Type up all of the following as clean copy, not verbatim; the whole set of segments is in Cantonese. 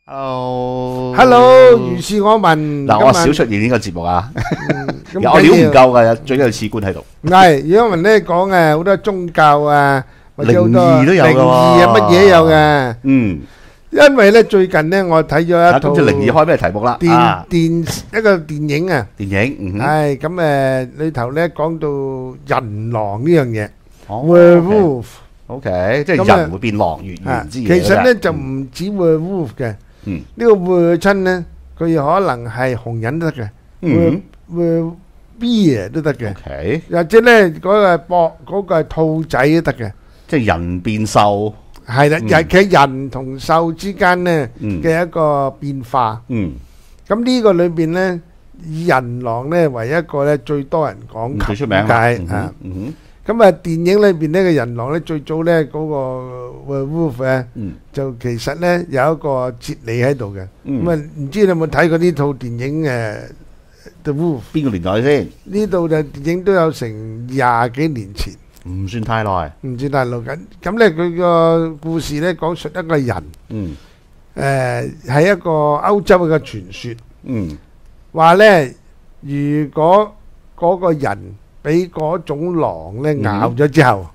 Hello，如是我問嗱，我少出現呢個節目啊，我料唔夠㗎，最緊要次官喺度。 唔係，如果問咧講好多宗教啊，或者好多靈異都有㗎喎靈異啊，乜嘢有嘅。 嗯， 因為咧最近咧我睇咗一套咁就靈異開咩題目啦？ 一個電影啊， 電影， 係咁裏頭咧講到人狼呢樣嘢 ，werewolf， ，werewolf。 即係人會變狼，月圓之夜。 其實咧就唔止 werewolf 嘅，呢個 wer 親咧，佢可能係紅人都得嘅，wer bear 都得嘅，或者咧嗰個嗰個係兔仔都得嘅， 即係人變獸。 係啦，其實人同獸之間咧嘅一個變化。咁呢個裏邊咧，以人狼咧為一個咧最多人講最出名啊。咁啊，電影裏邊呢個人狼咧，最早咧嗰個 werewolf 咧，就其實咧有一個哲理喺度嘅。咁啊，唔知你有冇睇過呢套電影The Wolf？ 邊個年代先？ 呢度就電影都有成20幾年前， 唔算太耐。 唔算太耐緊。咁咧佢個故事咧講述一個人，係一個歐洲嘅傳說，話咧如果嗰個人俾嗰種狼咧咬咗之後，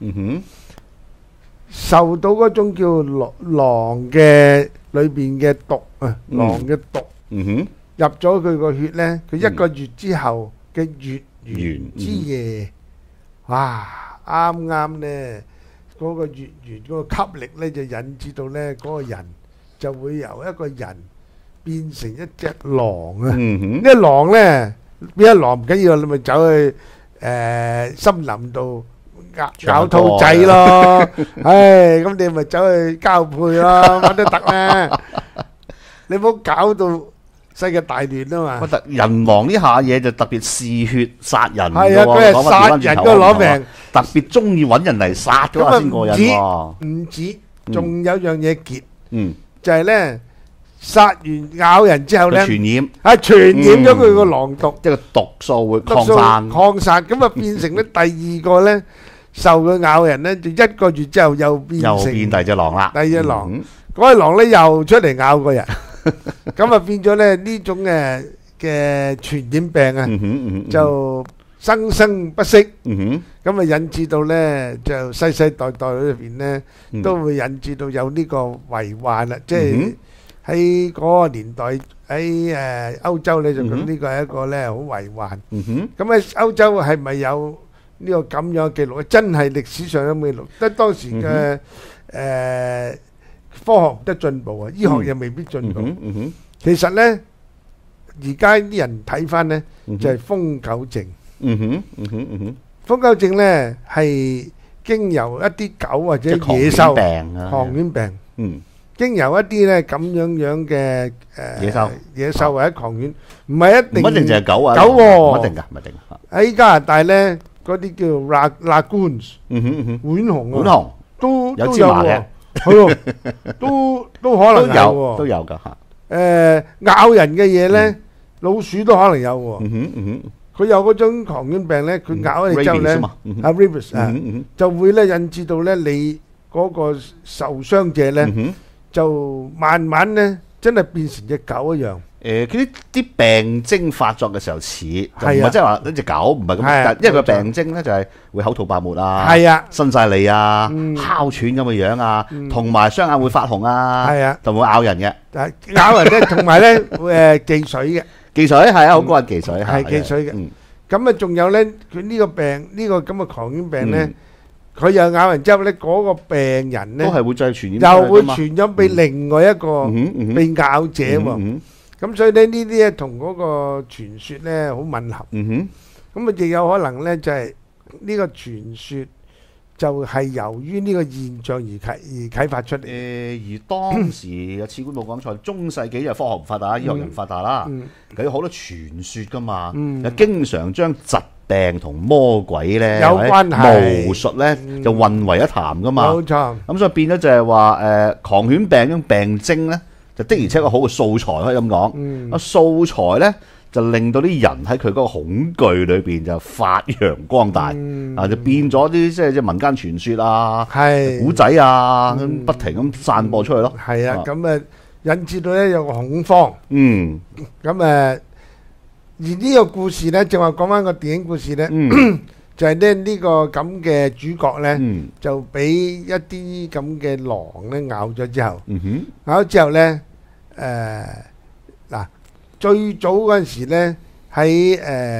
受到嗰種叫狼嘅裏邊嘅毒啊，狼嘅毒入咗佢個血咧，佢一個月之後嘅月圓之夜，哇！啱啱咧嗰個月圓嗰個吸力咧就引致到咧嗰個人就會由一個人變成一隻狼啊！呢隻狼咧變咗狼唔緊要，你咪走去森林度咬兔仔咯，咁你咪走去交配咯，乜都得啦。你唔好搞到世界大亂啊嘛！ 人狼呢下嘢就特別嗜血殺人嘅喎，佢係殺人都攞命， 特別中意揾人嚟殺嘅話先過癮喎。 唔止，仲有樣嘢結，就係咧殺完咬人之後咧， 傳染， 傳染咗佢個狼毒， 即係個毒素會擴散， 咁啊變成咧第二個咧受佢咬人咧，就一個月之後又變第二隻狼啦， 第二隻狼，嗰隻狼咧又出嚟咬個人。咁啊變咗咧呢種嘅傳染病啊，就生生不息。咁啊引致到咧就世世代代裏邊咧都會引致到有呢個遺患啦。即係喺嗰個年代喺歐洲咧就講呢個係一個咧好遺患。咁喺歐洲係咪有呢個咁樣嘅記錄？真係歷史上有冇記錄？得當時嘅科學得進步啊，醫學又未必進步。其實咧，而家啲人睇翻咧，就係瘋狗症。瘋狗症咧係經由一啲狗或者野獸狂犬病，經由一啲咧咁樣嘅野獸或者狂犬，唔係一定就係狗啊， 狗喎， 唔一定㗎，唔一定。 喺加拿大咧，嗰啲叫 Lagoons，浣熊啊，都有喎。係咯，都可能有喎， 都有噶嚇。 咬人嘅嘢咧，老鼠都可能有喎。佢有嗰種狂犬病咧，佢咬咗你之後咧，rabies 啊，就會咧引致到咧你嗰個受傷者咧，就慢慢咧真係變成隻狗一樣。 佢啲病徵發作嘅時候似，就唔係即係話一隻狗，唔係咁，因為個病徵咧就係會口吐白沫啊，伸晒脷啊，哮喘咁嘅樣啊，同埋雙眼會發紅啊，就會咬人嘅。 咬人咧，同埋咧會忌水嘅。 忌水係啊，好過人忌水係忌水嘅。咁啊，仲有咧，佢呢個病呢個咁嘅狂犬病咧，佢又咬人之後咧，嗰個病人咧都係會再傳染， 又會傳染俾另外一個被咬者喎。咁所以咧呢啲咧同嗰個傳說咧好吻合。咁啊亦有可能咧就係呢個傳說就係由於呢個現象而啟發出嚟。 而當時嘅次官冇講錯，中世紀就科學唔發達，醫學又唔發達啦，佢有好多傳說噶嘛，又經常將疾病同魔鬼咧有關係、 巫術咧就混為一談噶嘛。 冇錯。 咁所以變咗就係話狂犬病種病徵咧。就的而且確好嘅素材可以咁講，素材咧就令到啲人喺佢嗰個恐懼裏邊就發揚光大，就變咗啲即係民間傳說啊、古仔啊，不停咁散播出去咯。 係啊，咁引致到咧有個恐慌。咁而呢個故事咧，正話講翻個電影故事咧，就係咧呢個咁嘅主角咧，就俾一啲咁嘅狼咧咬咗之後，咬咗之後咧，嗱最早嗰陣時咧，喺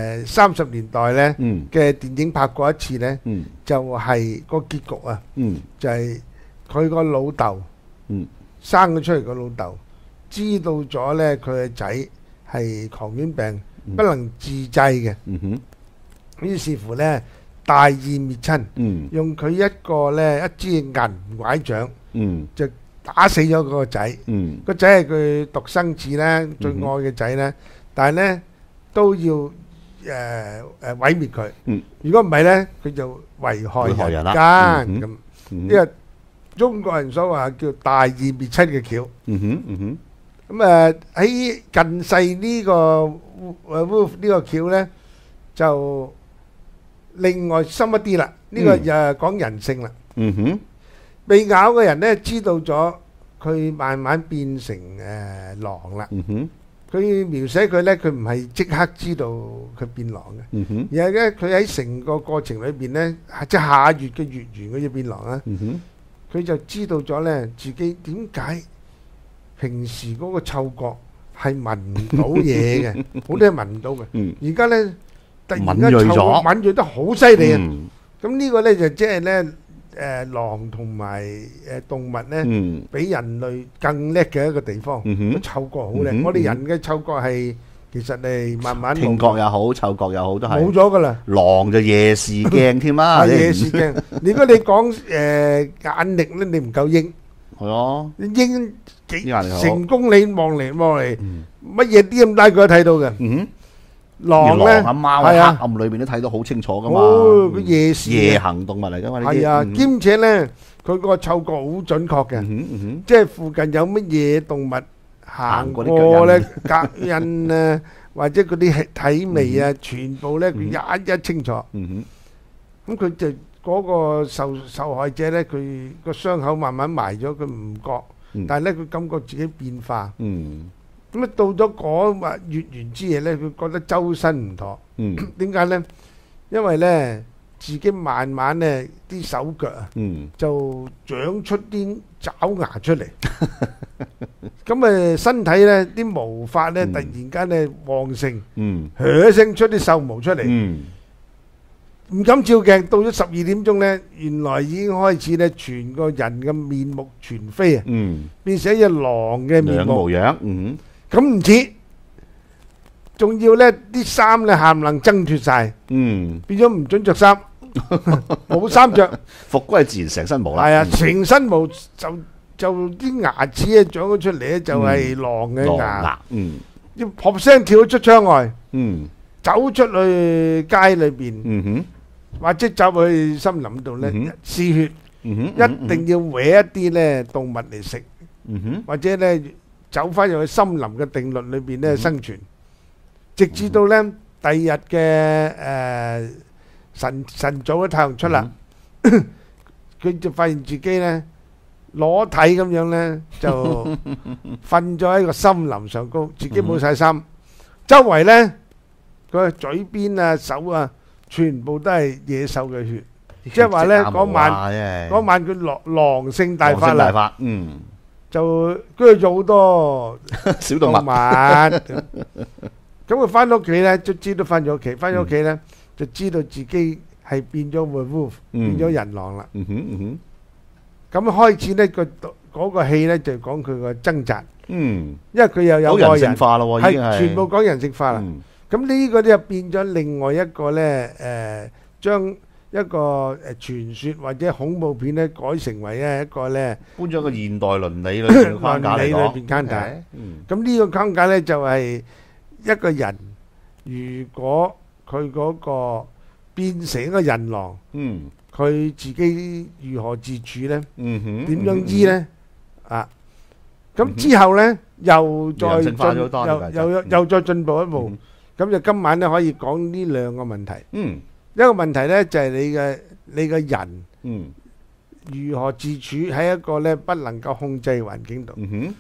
30年代咧嘅電影拍過一次咧，就係個結局啊，就係佢個老豆生咗出嚟個老豆，知道咗咧佢個仔係狂犬病，不能自制嘅，於是乎咧大義滅親，用佢一支銀拐杖，就打死咗個仔。個仔係佢獨生子咧，最愛嘅仔咧，但係咧都要毀滅佢。如果唔係咧，佢就危害人間咁。呢個中國人所話叫大義滅親嘅橋。咁喺近世呢個Wolf呢個橋咧，就另外深一啲啦。呢個又係講人性啦。被咬嘅人咧，知道咗佢慢慢變成狼啦。佢描寫佢咧，佢唔係即刻知道佢變狼嘅，而係咧佢喺成個過程裏邊咧，即係下月嘅月圓佢就變狼啦。佢就知道咗咧，自己點解平時嗰個嗅覺係聞唔到嘢嘅，好多係聞唔到嘅。而家咧突然間嗅覺敏鋭得好犀利啊！咁呢個咧就即係咧狼同埋動物咧，比人類更叻嘅一個地方。個嗅覺好靚，我哋人嘅嗅覺係其實係慢慢聽覺又好，嗅覺又好，都係冇咗噶啦。 狼就夜視鏡添啦， 夜視鏡。如果你講眼力咧，你唔夠鷹。 係咯， 鷹幾成公里望嚟望嚟，乜嘢啲咁大佢都睇到嘅。狼咧， 貓喺黑暗裏邊都睇到好清楚噶嘛。 佢夜視夜行動物嚟噶嘛。 係啊，兼且咧，佢個嗅覺好準確嘅，即係附近有乜嘢動物行過咧，腳印啊，或者嗰啲體味啊，全部咧佢一清楚。咁佢就嗰個受害者咧，佢個傷口慢慢埋咗，佢唔覺，但係咧佢感覺自己變化。咁到咗嗰月圓之夜咧，佢覺得周身唔妥。點解咧？因為咧自己慢慢咧啲手腳啊，就長出啲爪牙出嚟。咁身體咧啲毛髮咧突然間咧旺盛，響聲出啲獸毛出嚟。唔敢照鏡，到咗12點鐘咧，原來已經開始咧，全個人嘅面目全非啊！變成一隻狼嘅面目樣。 咁唔似，仲要咧啲衫咧冚唪唥掙脫晒，變咗唔准着衫，冇衫着， 復歸自然成身毛啦。 係啊，成身毛就啲牙齒啊長咗出嚟咧，就係狼嘅牙。要撲聲跳出窗外，走出去街裏邊，或者走去森林度咧試血，一定要搲一啲咧動物嚟食，或者咧。走翻入去森林嘅定律裏邊咧生存，直至到咧第二日嘅晨早嘅太陽出啦，佢就發現自己咧裸體咁樣咧就瞓咗喺個森林上高，自己冇晒衫，周圍咧佢嘴邊啊手啊全部都係野獸嘅血，即係話咧嗰晚佢狼性大發啦。就跟住咗好多小動物， 咁佢翻到屋企咧，卒之都翻咗屋企，翻咗屋企咧就知道自己係變咗 Wolf，變咗人狼啦。咁開始咧嗰個戲咧就講佢個掙扎，因為佢又有人性化咯， 係全部講人性化啦。咁呢個咧變咗另外一個咧將一個傳說或者恐怖片咧，改成為一個咧， 搬咗個現代倫理裏邊框架嚟講。 咁呢個框架咧就係一個人，如果佢嗰個變成一個人狼，佢自己如何自處咧？點樣醫咧？啊！咁之後咧又再進步一步。咁就今晚咧可以講呢兩個問題。一個問題咧就係你嘅人如何自處喺一個咧不能夠控制嘅環境度。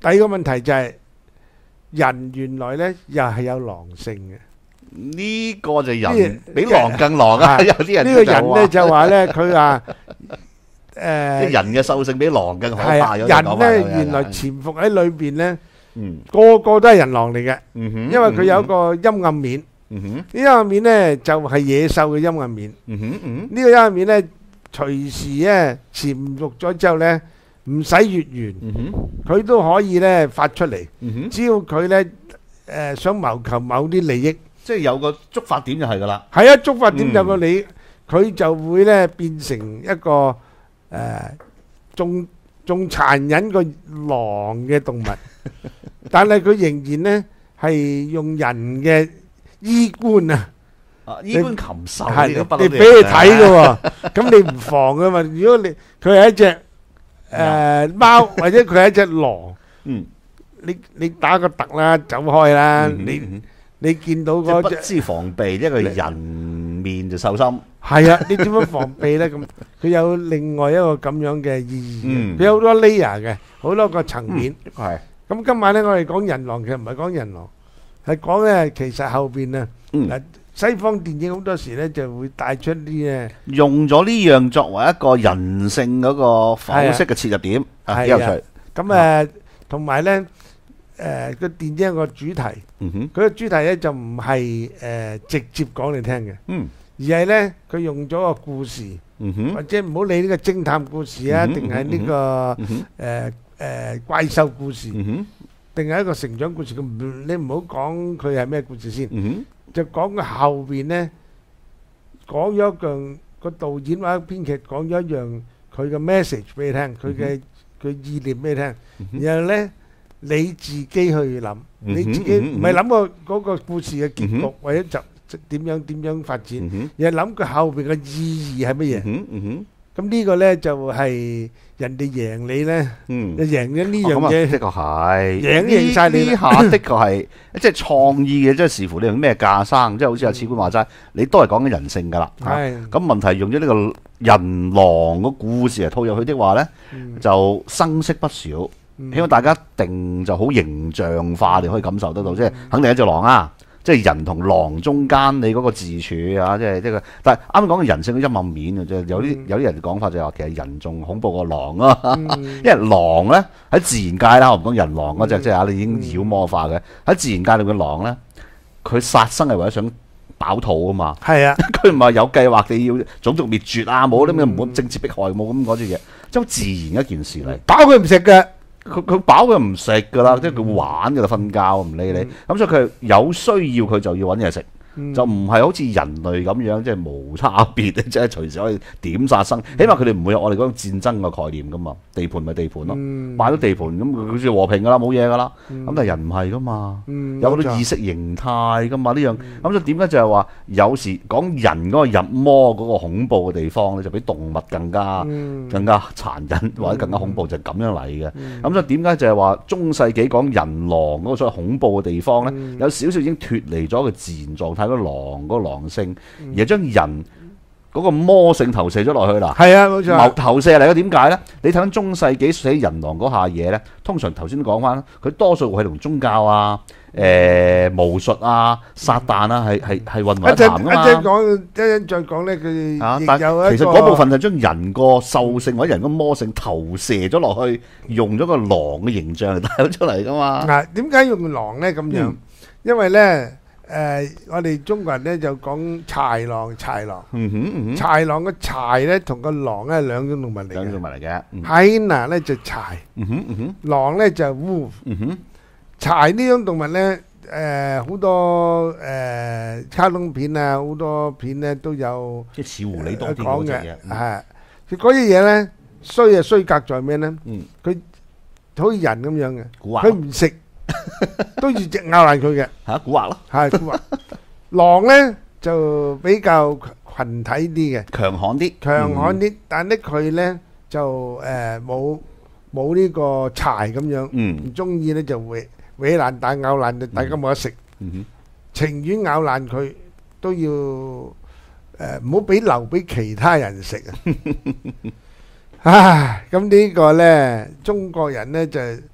第二個問題就係人原來咧又係有狼性嘅。 呢個就人比狼更狼啊！有啲人呢個人咧就話咧，佢話人嘅獸性比狼更可怕。 人咧原來潛伏喺裏邊咧，個個都係人狼嚟嘅。因為佢有一個陰暗面，呢陰暗面咧就係野獸嘅陰暗面。呢個陰暗面咧隨時咧潛伏咗之後咧，唔使月圓，佢都可以咧發出嚟。只要佢咧想謀求某啲利益。 即係有個觸發點就係㗎啦， 係啊，觸發點有個你，佢就會咧變成一個仲殘忍過狼嘅動物，但係佢仍然咧係用人嘅衣冠啊， 衣冠禽獸係你俾佢睇㗎喎，咁你唔防㗎嘛？如果你佢係一隻貓或者佢係一隻狼，你打個突啦，走開啦，你見到嗰隻不知防備，一個人面就獸心。 係啊，你點樣防備咧？咁佢有另外一個咁樣嘅意義，佢有好多 layer 嘅，好多個層面。 係。 咁今晚咧，我哋講人狼，其實唔係講人狼，係講咧其實後邊啊，嗱西方電影好多時咧就會帶出啲嘅， 用咗呢樣作為一個人性嗰個剖析嘅切入點，幾有趣。 咁同埋咧。個電影個主題，佢個主題咧就唔係直接講你聽嘅，而係咧佢用咗個故事，或者唔好理呢個偵探故事啊，定係呢個怪獸故事，定係一個成長故事。你唔好講佢係咩故事先，就講佢後邊咧講咗一樣，個導演或者編劇講咗一樣佢嘅 message 俾你聽，佢意念俾你聽，然後咧。你自己去諗，你自己唔係諗個嗰個故事嘅結局，或者就點樣發展，而係諗佢後邊嘅意義係乜嘢。咁呢個咧就係人哋贏你咧，就贏咗呢樣嘢。 的確係贏曬你。 呢下的確係即係創意嘅，即係視乎你用咩架生。即係好似阿次官話齋，你都係講緊人性㗎啦。咁問題用咗呢個人狼個故事嚟套入去的話咧，就生色不少。希望大家一定就好形象化，你可以感受得到，即係肯定係一隻狼啊！即係人同狼中間你嗰個自處啊，即係呢個。但係啱啱講嘅人性嘅陰暗面啊，即係有啲人講法就係話其實人仲恐怖過狼啊，因為狼咧喺自然界啦，我唔講人狼嗰隻，即係啊你已經妖魔化嘅喺自然界裏嘅狼咧，佢殺生係為咗想飽肚啊嘛。係啊，佢唔係有計劃地要種族滅絕啊，冇啲咩唔好政治迫害，冇咁嗰啲嘢，即係好自然一件事嚟。 飽佢唔食嘅。 佢飽佢唔食噶啦，即係佢玩噶啦，瞓覺唔理你。咁所以佢有需要佢就要揾嘢食，就唔係好似人類咁樣即係無差別，即係隨時可以點殺生。起碼佢哋唔會有我哋嗰種戰爭嘅概念噶嘛。地盤咪地盤咯，買咗地盤咁佢就和平噶啦，冇嘢噶啦。咁但係人唔係噶嘛，有好多意識形態噶嘛呢樣。咁所以點解就係話有時講人嗰個入魔嗰個恐怖嘅地方咧，就比動物更加殘忍或者更加恐怖，就係咁樣嚟嘅。咁所以點解就係話中世紀講人狼嗰個所謂恐怖嘅地方咧，有少少已經脫離咗個自然狀態。睇到狼嗰個狼性，而係將人嗰個魔性投射咗落去啦。係啊，冇錯。投射嚟嘅點解咧？你睇緊中世紀寫人狼嗰下嘢咧，通常頭先都講翻，佢多數係同宗教啊、巫術啊、撒旦啊係混為一談噶嘛。一陣再講咧，佢但其實嗰部分就將人個獸性或者人個魔性投射咗落去，用咗個狼嘅形象嚟帶咗出嚟噶嘛。嗱，點解用狼咧咁樣？因為咧。我哋中國人咧就講豺狼，豺狼嘅豺咧同個狼咧係兩種動物嚟嘅。兩種動物嚟嘅。hyena咧就豺，狼咧就 wolf。豺呢種動物咧，好多卡通片啊，好多片咧都有。即係似狐狸多啲嗰隻嘢。係，佢嗰啲嘢咧衰啊衰格在咩咧？佢好似人咁樣嘅，佢唔食。都要隻咬爛佢嘅嚇，蠱惑咯，係蠱惑。狼咧就比較群體啲嘅，強悍啲，但係佢咧就冇呢個豺咁樣，唔中意咧就會搲爛蛋咬爛，大家冇得食，情願咬爛佢都要唔好俾留俾其他人食啊！唉，咁呢個咧中國人咧就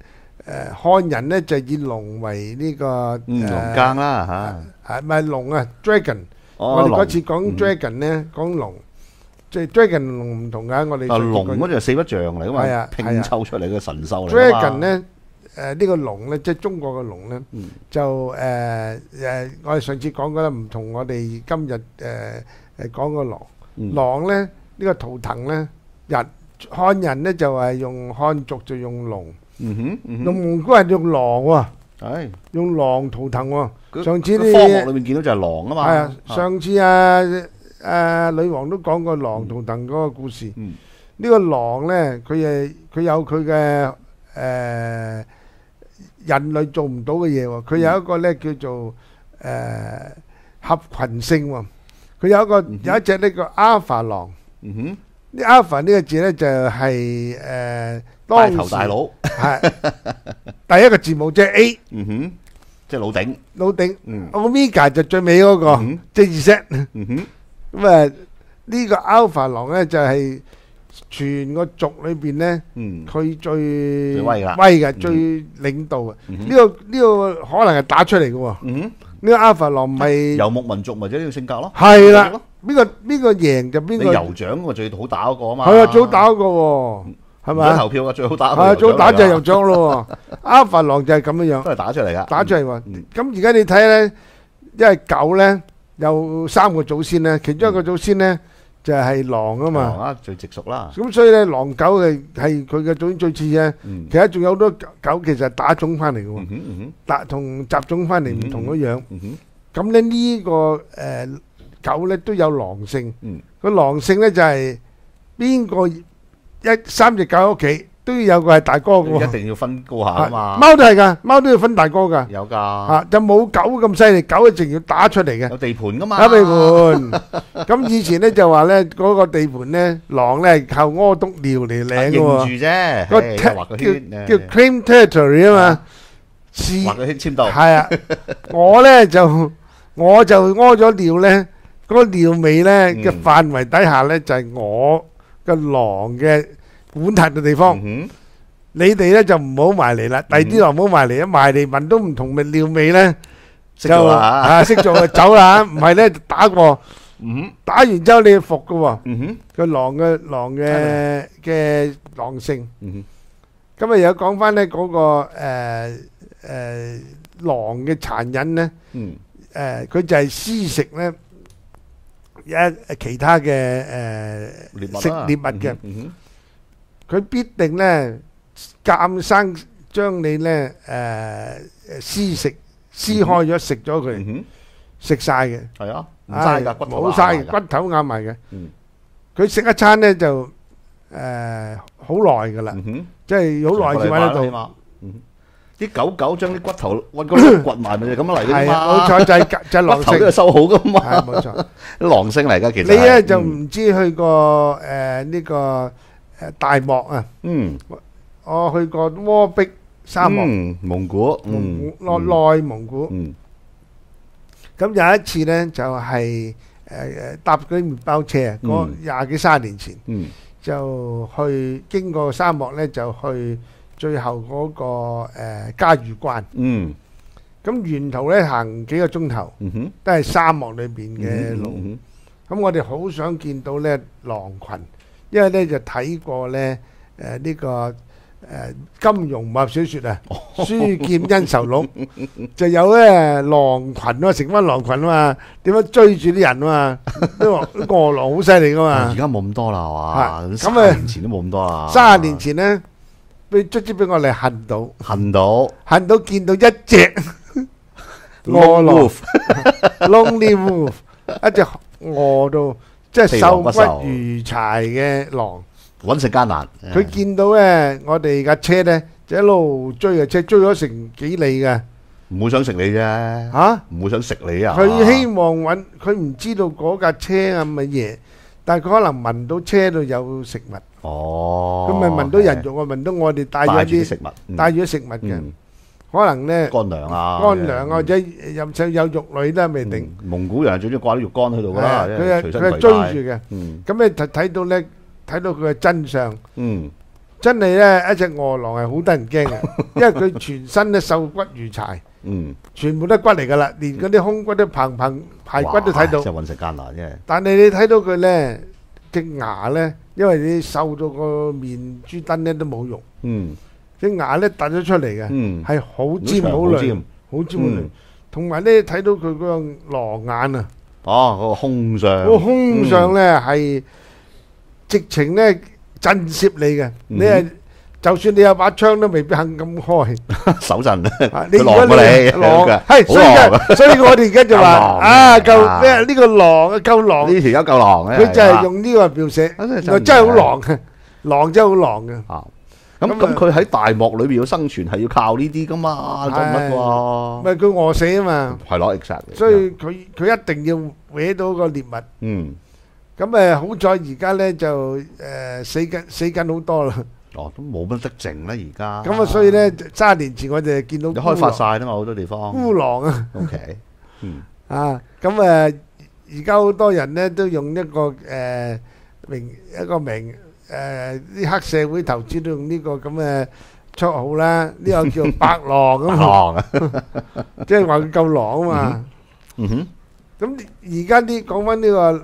漢人咧就以龍為呢個龍更啦嚇，唔係龍啊 dragon。我哋嗰次講 dragon 咧，講龍，即係 dragon 龍唔同㗎。我哋龍嗰隻四不像嚟㗎嘛，拼湊出嚟嘅神獸嚟㗎嘛。 dragon 咧呢個龍咧，即係中國嘅龍咧，就我哋上次講過啦，唔同我哋今日講個狼。狼咧呢個圖騰咧，漢人咧就係用漢族就用龍。用蒙古人用狼喎，用狼圖騰喎。上次啲科目裏面見到就係狼啊嘛。 係啊，上次女王都講過狼圖騰嗰個故事。呢個狼咧，佢有佢嘅人類做唔到嘅嘢喎。佢有一個咧叫做合群性喎。佢有一隻呢個 alpha 狼。呢 alpha 呢個字咧就係大頭大佬， 係第一個字母即係 A， 即係老頂， 老頂，Omega 就最尾嗰個，即係 Z。咁啊，呢個 Alpha 狼咧就係全個族裏邊咧，佢最威嘅，最領導嘅。呢個可能係打出嚟嘅喎。呢個 Alpha 狼唔係游牧民族，咪即係呢個性格咯。 係啦，邊個贏就邊個。 你酋長個最好打嗰個啊嘛。 係啊，最好打嗰個喎。係咪投票嘅最好打？ 係最好打就係酋長咯喎，Alpha 狼就係咁樣樣， 都係打出嚟噶， 打出嚟喎。咁而家你睇咧，因為狗咧有3個祖先咧，其中一個祖先咧就係狼啊嘛。 狼啊，最直屬啦。 咁所以咧，狼狗係佢嘅祖先最似嘅。其實仲有好多狗其實打種翻嚟嘅喎，同雜種翻嚟唔同嘅樣。咁咧呢個狗咧都有狼性。個狼性咧就係邊個？3隻狗喺屋企都要有個係大哥嘅喎， 一定要分高下啊嘛。 貓都係㗎，貓都要分大哥㗎。 有㗎， 就冇狗咁犀利，狗一定要打出嚟嘅。 有地盤㗎嘛。 有地盤。咁以前咧就話咧嗰個地盤咧，狼咧係靠屙督尿嚟領嘅喎。 認住啫，畫個圈叫 claim territory 啊嘛。 畫個圈簽到。 係啊，我就屙咗尿咧，嗰個尿味咧嘅範圍底下咧就係我個狼嘅管轄嘅地方，你哋咧就唔好埋嚟啦。第啲狼唔好埋嚟，一埋嚟聞到唔同嘅尿味咧，就識做就走啦。唔係咧就打過，打完之後你要服嘅喎。個狼嘅狼性。咁啊又講翻咧嗰個狼嘅殘忍咧，佢就係施食咧。其他嘅食獵物嘅，佢必定咧監生將你咧撕開咗食咗佢，食晒嘅。 係啊，唔嘥㗎， 冇嘥，骨頭咬埋嘅。佢食一餐咧就好耐㗎啦，即係好耐先揾得到。 啲狗將啲骨頭揾個窿掘埋，咪就咁樣嚟嘅嘛。 冇錯，就係狼性， 骨頭都係收好噶嘛。 係冇錯， 狼性嚟㗎其實。 你咧就唔知去過呢個大漠啊？我去過戈壁沙漠， 蒙古， 內蒙古。咁有一次咧就係搭嗰啲麵包車啊，嗰20幾30年前，就去經過沙漠咧就去。最後嗰個嘉峪關，咁沿途咧行幾個鐘頭，都係沙漠裏邊嘅路。咁我哋好想見到咧狼群，因為咧就睇過咧呢個金庸武俠小説啊，《書劍恩仇錄》就有咧狼群啊，成班狼群啊嘛，點樣追住啲人啊嘛，啲餓狼好犀利噶嘛。 而家冇咁多啦，係嘛？30年前都冇咁多啦。 30年前咧。卒之俾我哋恨到見到一隻餓狼 ，lonely wolf， 一隻餓到即係瘦骨如柴嘅狼， 揾食艱難。 佢見到咧，我哋架車咧就一路追嘅車，追咗成幾里嘅， 唔會想食你啫。嚇，唔會想食你啊！ 佢希望揾，佢唔知道嗰架車係乜嘢，但係佢可能聞到車度有食物。咁咪聞到人肉啊，聞到我哋帶咗啲食物，帶咗食物嘅，可能咧乾糧啊， 或者有肉類啦，未定。 蒙古人最中意掛啲肉乾喺度噶啦， 佢係追住嘅。咁你睇到咧，睇到佢嘅真相。 真係咧一隻餓狼係好得人驚嘅，因為佢全身咧瘦骨如柴，全部都係骨嚟噶啦，連嗰啲胸骨都排骨都睇到。 真係揾食艱難啫。 但係你睇到佢咧隻牙咧，因為你瘦到個面珠墩咧都冇用，隻牙咧突咗出嚟嘅，係好尖好亮，好尖好亮。同埋咧睇到佢嗰個狼眼啊， 嗰個胸上， 個胸上咧係直情咧震懾你嘅，你係就算你有把槍都未必肯咁開。 手震咧， 你狼過你， 狼係，所以我哋而家就話啊，夠咩？呢個狼啊，夠狼， 呢條友夠狼咧。 佢就係用呢個描寫，真係好狼嘅，狼真係好狼嘅。 咁佢喺大漠裏邊要生存係要靠呢啲噶嘛，做乜喎？ 咪佢餓死啊嘛。 係咯 exactly。 所以佢一定要搲到個獵物。咁好在而家咧就死緊好多啦。 都冇乜得剩啦而家。 咁所以咧30年前我哋見到開發晒啦嘛，好多地方。 孤狼啊。 OK。 咁而家好多人咧都用一個名。啲黑社會投資都用呢個咁嘅綽號啦，呢個叫白狼咁啊，即係話佢夠狼啊嘛。咁而家講翻呢個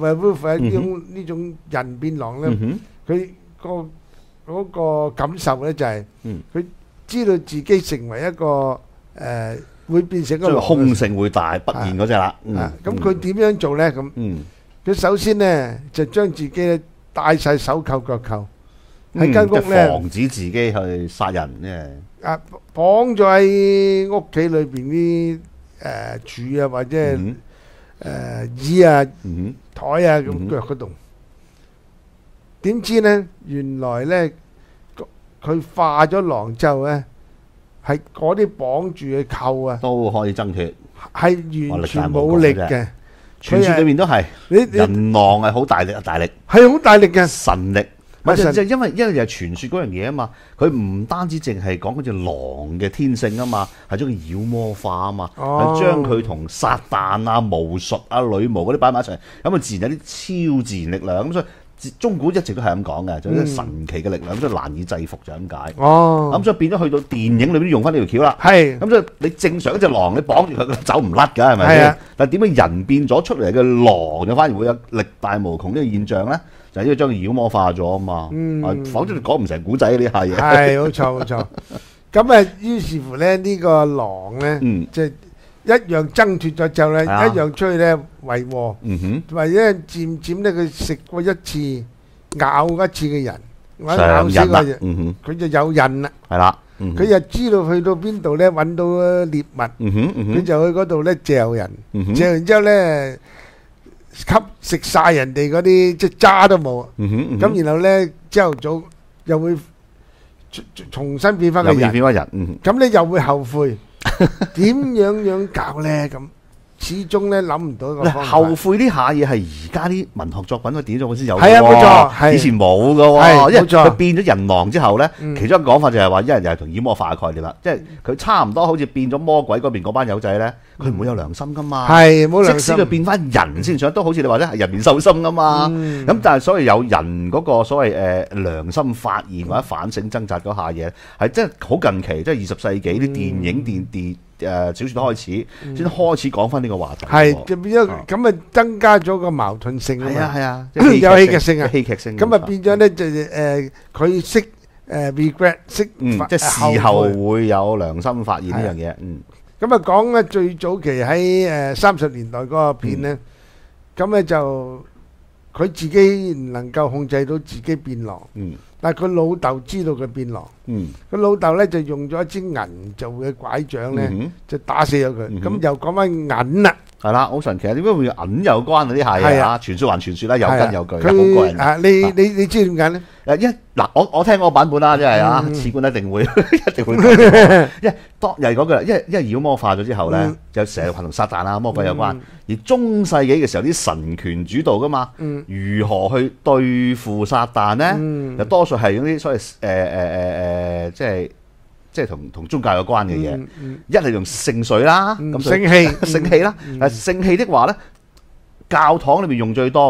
werewolf 呢種人變狼咧，佢嗰個感受咧就係佢知道自己成為一個會變成一個狼， 凶性會大不現嗰隻啦。 咁佢點樣做咧？咁佢首先咧就將自己咧戴晒手扣腳扣喺間屋咧， 防止自己去殺人啫。 綁咗喺屋企裏邊啲柱啊，或者椅啊、台啊咁腳嗰度。點知咧？原來咧佢化咗狼之後咧，係嗰啲綁住嘅扣啊， 都可以掙脫， 係完全冇力嘅。 傳說裏面都係人狼係好大力， 係好大力嘅神力。唔係就因為就係傳說嗰樣嘢啊嘛，佢唔單止淨係講嗰隻狼嘅天性啊嘛，係將佢妖魔化啊嘛，係將佢同撒旦啊、巫術啊、女巫嗰啲擺埋一齊，咁啊自然有啲超自然力量。咁所以中古一直都係咁講嘅，就係啲神奇嘅力量，所以難以制服就咁解。咁所以變咗去到電影裏邊都用翻呢條橋啦。咁所以你正常一隻狼，你綁住佢走唔甩㗎，係咪先？但係點解人變咗出嚟嘅狼就反而會有力大無窮呢個現象咧？就係因為將佢妖魔化咗啊嘛。否則你講唔成古仔呢下嘢。 係冇錯冇錯。咁於是乎咧呢個狼咧，即係一樣掙脫咗之後咧，一樣出去咧為禍。或者漸漸咧佢食過一次咬一次嘅人，或者咬死個人，佢就有癮啦。係啦，佢就知道去到邊度咧揾到獵物，佢就去嗰度咧嚼人，嚼完之後咧食晒人哋嗰啲即係渣都冇。咁然後咧朝頭早又會重新變翻個人，咁咧又會後悔。點樣搞咧？咁始終咧諗唔到個方法。 後悔呢下嘢係而家啲文學作品佢點咗先有。 係啊，冇錯， 以前冇噶。因為佢變咗人狼之後咧，其中一個講法就係話，一人又係同妖魔化嘅概念啦。即係佢差唔多好似變咗魔鬼嗰邊嗰班友仔咧，佢唔會有良心噶嘛。 係冇良心。 即使佢變翻人先想，都好似你話咧，人面獸心噶嘛。咁但係所謂有人嗰個所謂良心發現或者反省掙扎嗰下嘢，係真係好近期，即係20世紀啲電影小說都開始先開始講翻呢個話題。 係就變咗咁啊，增加咗個矛盾性啊嘛。 係啊， 有戲劇性啊， 戲劇性。 咁啊變咗咧就佢識regret 識即係事後會有良心發現呢樣嘢。 咁啊講咧最早期喺30年代嗰個片咧，咁咧就佢自己唔能夠控制到自己變狼。但係佢老豆知道佢變狼，佢老豆咧就用咗一支銀做嘅拐杖咧，就打死咗佢。咁又講翻銀啦， 係啦，好神奇啊！點解會銀有關啊？呢下嘢啊，傳說還傳說啦，有根有據，好過癮。 啊，你知點解咧？ 我聽嗰個版本啦，即係啊，次官一定會因為當又係嗰句，因為妖魔化咗之後咧，就成日同撒旦啊、魔鬼有關。而中世紀嘅時候，啲神權主導噶嘛，如何去對付撒旦咧？就多數係用啲所謂即係同宗教有關嘅嘢。一係用聖水啦，咁聖氣啦。聖氣的話咧，教堂裏面用最多嘅咧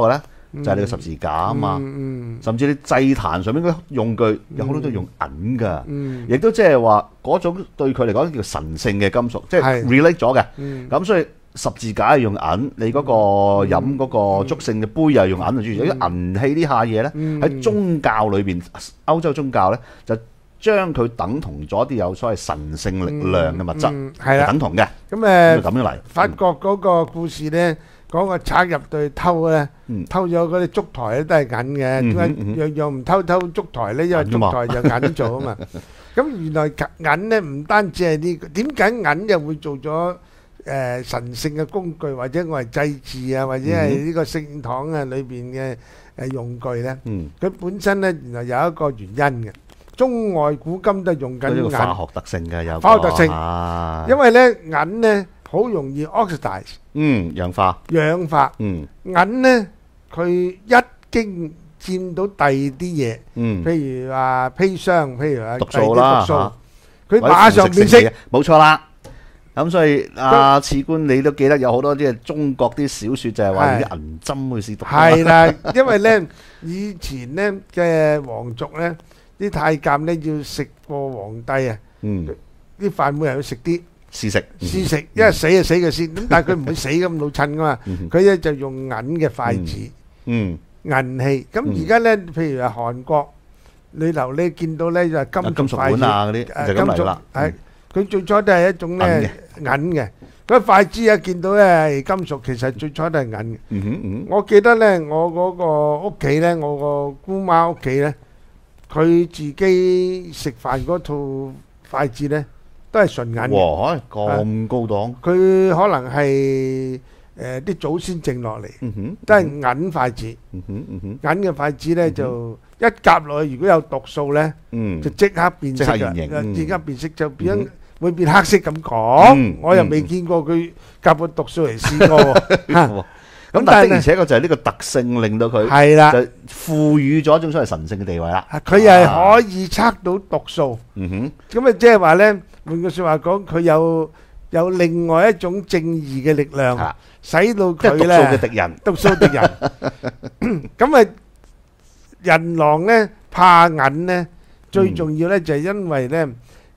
就係你個十字架啊嘛。甚至你祭壇上面嗰啲用具有好多都用銀㗎，亦都即係話嗰種對佢嚟講叫神聖嘅金屬，即係 relate 咗嘅。咁所以十字架係用銀，你嗰個飲嗰個祝聖嘅杯又係用銀，諸如啲銀器呢下嘢咧，喺宗教裏邊，歐洲宗教咧就將佢等同咗啲有所謂神聖力量嘅物質，係等同嘅。咁咁樣嚟。 法國嗰個故事咧，講個賊入到去偷咧，偷咗嗰啲燭台咧都係銀嘅，點解樣樣唔偷燭台咧？因為燭台就銀做啊嘛。咁原來銀咧唔單止係呢個，點解銀又會做咗神聖嘅工具，或者我係祭祀啊，或者係呢個聖堂啊裏邊嘅用具咧？佢本身咧原來有一個原因嘅。中外古今都用緊銀， 化學特性嘅有化學特性，因為咧銀咧好容易 oxidize， 氧化， 銀咧佢一經佔到第二啲嘢，譬如話砒霜，譬如話毒素啦， 佢馬上變色， 冇錯啦。咁所以阿次官你都記得有好多啲中國啲小説就係話啲銀針去試毒。 係啦，因為咧以前咧嘅皇族咧。啲太監咧要食過皇帝啊，啲飯每人要食啲試食， 因為死就死佢先。咁但係佢唔會死咁老襯噶嘛，佢咧就用銀嘅筷子、銀器。咁而家咧，譬如話韓國旅遊咧，見到咧就係金屬碗啊嗰啲，就咁嚟啦。 係佢最初都係一種咧銀嘅，嗰筷子一見到咧係金屬，其實最初都係銀嘅。我記得咧，我嗰個屋企咧，我個姑媽屋企咧。佢自己食飯嗰套筷子咧，都係純銀嘅。 哇！咁高檔。 佢可能係啲祖先剩落嚟，都係銀筷子。銀嘅筷子咧就一夾落去，如果有毒素咧，就即刻變色嘅，即刻變色就變會變黑色咁講。我又未見過佢夾個毒素嚟試過。 咁但係而且個就係呢個特性令到佢係啦，就賦予咗一種所謂神聖嘅地位啦。 佢又係可以測到毒素。咁啊，即係話咧，換句説話講，佢有另外一種正義嘅力量，使到佢咧。即係毒素嘅敵人。毒素敵人。咁啊，人狼咧怕銀咧，最重要咧就係因為咧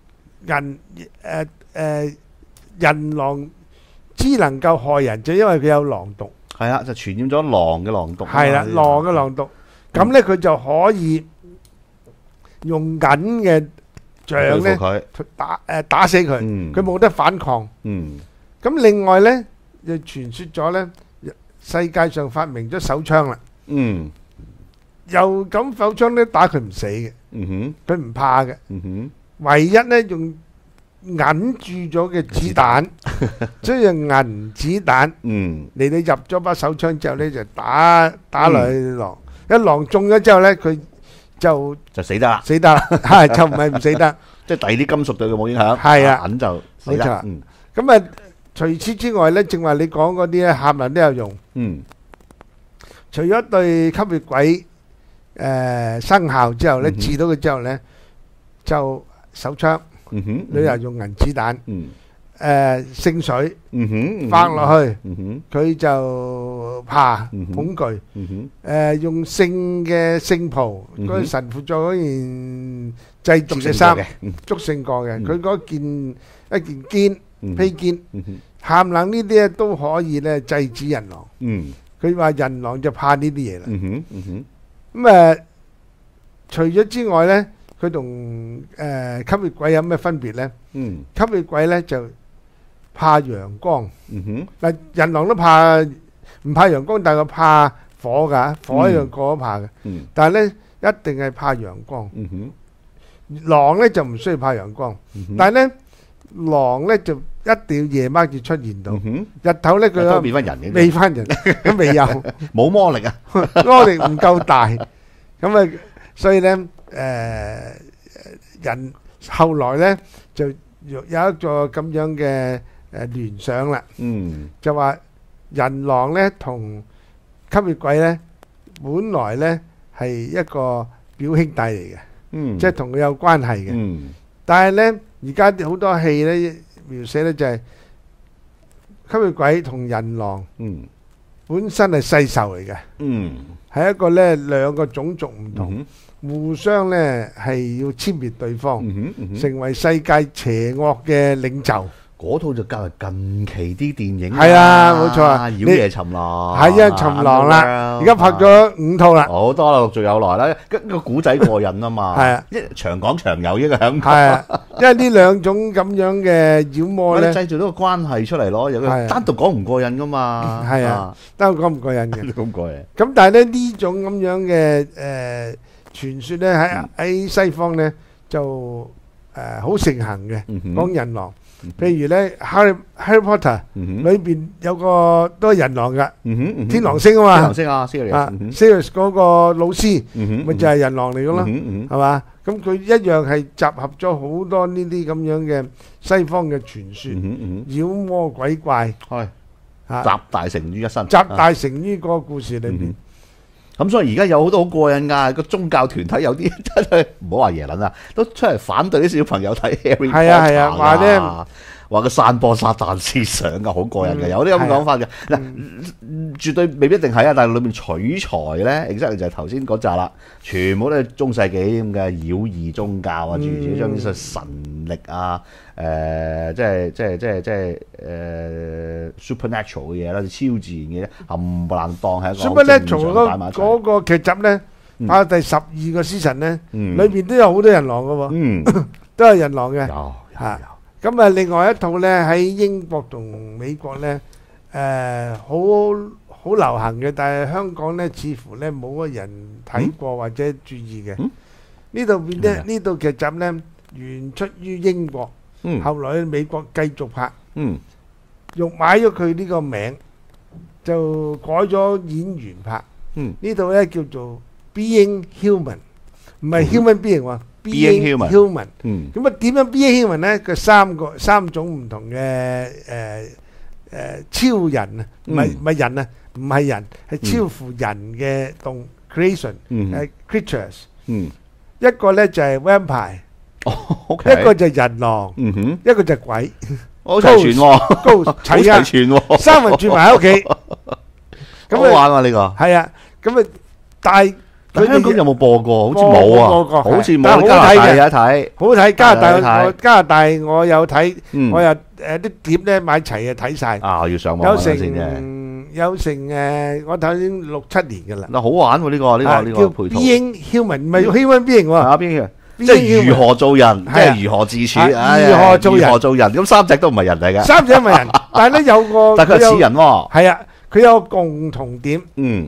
人狼只能夠害人，就因為佢有狼毒。 係啊，就傳染咗狼嘅狼毒。 係啦，狼嘅狼毒，咁咧佢就可以用銀嘅杖咧打死佢，佢冇得反抗。咁另外咧，就傳說咗咧，世界上發明咗手槍啦。又咁手槍咧打佢唔死嘅，佢唔怕嘅。唯一咧用銀鑄咗嘅子彈，即係銀子彈，嚟到入咗把手槍之後咧，就打落去狼，一狼中咗之後咧，佢就死得啦， 死得啦，係就唔係唔死得， 即係第二啲金屬對佢冇影響， 係啊， 銀就死得。 咁啊，除此之外咧，正話你講嗰啲咧，俠人都有用。除咗對吸血鬼生效之後咧，治到佢之後咧，就手槍。你又用銀子彈，聖水發落去，佢就怕恐懼。用聖嘅聖袍，嗰神父着嗰件祭祀嘅衫，祝聖過嘅，佢嗰件一件肩披肩，喊冷呢啲咧都可以咧制止人狼。佢話人狼就怕呢啲嘢啦。咁除咗之外咧。佢同吸血鬼有咩分別咧？吸血鬼咧就怕陽光。嗱，人狼都怕，唔怕陽光，但係佢怕火㗎，火一樣個都怕嘅。但係咧一定係怕陽光。狼咧就唔需要怕陽光，但係咧狼咧就一定要夜晚至出現到。日頭咧佢都變翻人嘅，未翻人，都未有， 冇魔力啊， 魔力唔夠大。咁啊，所以咧。人後來咧就有一個咁樣嘅聯想啦，就話人狼咧同吸血鬼咧本來咧係一個表兄弟嚟嘅，即係同佢有關係嘅。但係咧而家好多戲咧描寫咧就係吸血鬼同人狼本身係世仇嚟嘅，係一個咧兩個種族唔同，互相咧係要殲滅對方，成為世界邪惡嘅領袖。 嗰套就較為近期啲電影， 係啊，冇錯啊， 妖夜尋狼係啊，尋狼啦，而家拍咗5套啦， 好多啦，陸續有來啦，個古仔過癮啊嘛，係啊，長講長有益嘅響， 係啊，因為呢兩種咁樣嘅妖魔咧， 製造到個關係出嚟咯，有個單獨講唔過癮噶嘛， 係啊，單獨講唔過癮嘅， 咁過癮。咁但係咧呢種咁樣嘅傳說咧喺西方咧就好盛行嘅，講人狼。譬如咧《Harry Potter》裏邊有個都係人狼噶，天狼星啊嘛，天狼星啊 ，Sirius 嗰個老師咪就係人狼嚟噶咯，係嘛？咁佢一樣係集合咗好多呢啲咁樣嘅西方嘅傳說，妖魔鬼怪， 集大成於一身， 集大成於嗰個故事裏邊。 咁所以而家有好多好過癮㗎，個宗教團體有啲真係唔好話耶撚啊，都出嚟反對啲小朋友睇 Harry Potter 係啊，話咧話佢散播撒旦思想㗎，好過癮嘅，有啲咁講法嘅。嗱，絕對未必一定係啊，但係裏面取材咧，exactly就係頭先嗰集啦，全部都係中世紀咁嘅妖異宗教啊，諸如此類，將啲神力啊，即係supernatural 嘅嘢啦，超自然嘅嘢，冚唪唥當係一個正常嗰個劇集咧，拍第12個 season 咧，裏邊都有好多人狼嘅喎，都係人狼嘅，嚇。咁啊，另外一套咧喺英國同美國咧，好流行嘅，但係香港咧似乎咧冇乜人睇過或者注意嘅。呢套片咧，呢套劇集咧原出於英國，後來喺美國繼續拍，又買咗佢呢個名，就改咗演員拍。呢套咧叫做 Being Human， 唔係 Human Being 喎。Being Human， 咁啊點樣 Being Human 咧？佢三種唔同嘅超人啊，唔係人啊，唔係人，係超乎人嘅creation， creatures。一個咧就係 vampire，一個就係人狼，一個就係鬼。 好齊全喎， 高齊全喎，三人住埋喺屋企。 好玩啊呢個。 係啊，咁啊但係。 香港有冇播過？好似冇啊，好似冇。加拿大有睇， 好睇。加拿大我有睇，我又啲碟咧買齊啊睇晒。 啊，要上網先啫。 有成我睇已經6、7年㗎啦。 嗱，好玩喎呢個叫配套。 Being Human 唔係 Human Being 喎。 Being 即係如何做人，即係如何自處，如何做人。咁3隻都唔係人嚟嘅。 3隻唔係人，但係咧有個。 但係佢似人喎。 係啊，佢有個共同點。呢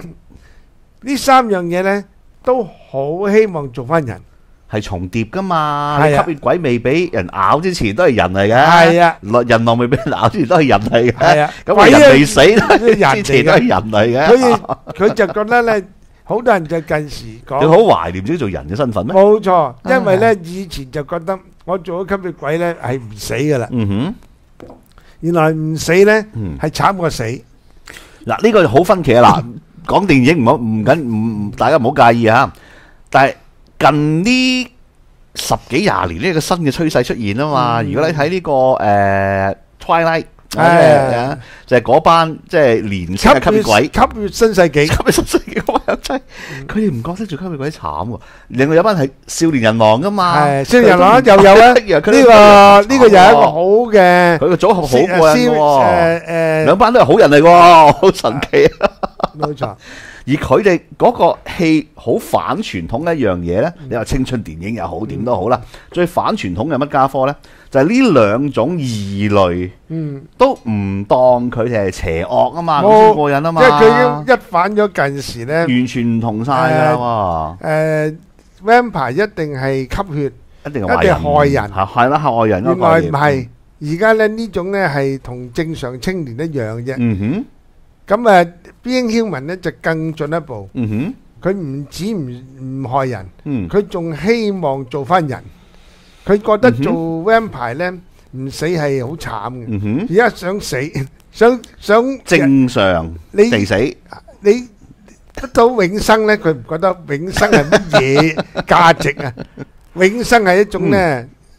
3樣嘢咧。都好希望做翻人， 係重疊噶嘛？吸血鬼未俾人咬之前都係人嚟嘅， 係啊， 人狼未俾人咬之前都係人嚟嘅，係啊。咁人未死之前都係人嚟嘅， 所以佢就覺得咧，好多人就近時講， 佢好懷念自己做人嘅身份咩？ 冇錯，因為咧以前就覺得我做咗吸血鬼咧係唔死噶啦，原來唔死咧係慘過死。 嗱呢個好分歧啊！嗱。講電影大家唔好介意啊！但係近呢10幾20年呢個新嘅趨勢出現啊嘛！如果你睇呢個Twilight，就係嗰班即係年輕嘅吸血鬼， 吸血新世紀， 吸血新世紀嗰班真係佢哋唔覺得做吸血鬼慘喎。另外有班係少年人狼噶嘛， 少年人狼又有啊！呢個又係一個好嘅， 佢個組合好過癮喎。兩班都係好人嚟喎，好神奇啊！ 冇錯， 而佢哋嗰個戲好反傳統嘅一樣嘢咧，你話青春電影又好，點都好啦。最反傳統嘅乜家科咧，就係呢兩種異類，都唔當佢哋係邪惡啊嘛，咁先過癮啊嘛。 即係佢已經一反咗近時咧， 完全唔同晒㗎嘛。 Vampire 一定係吸血， 一定係害人， 係啦，害人。 原來唔係，而家咧呢種咧係同正常青年一樣啫。咁Being Human 咧就更進一步，佢唔止唔害人，佢仲希望做翻人。佢覺得做 vampire 咧唔死係好慘嘅，而家想死，想正常地死。 你得到永生咧，佢唔覺得永生係乜嘢價值啊？永生係一種咧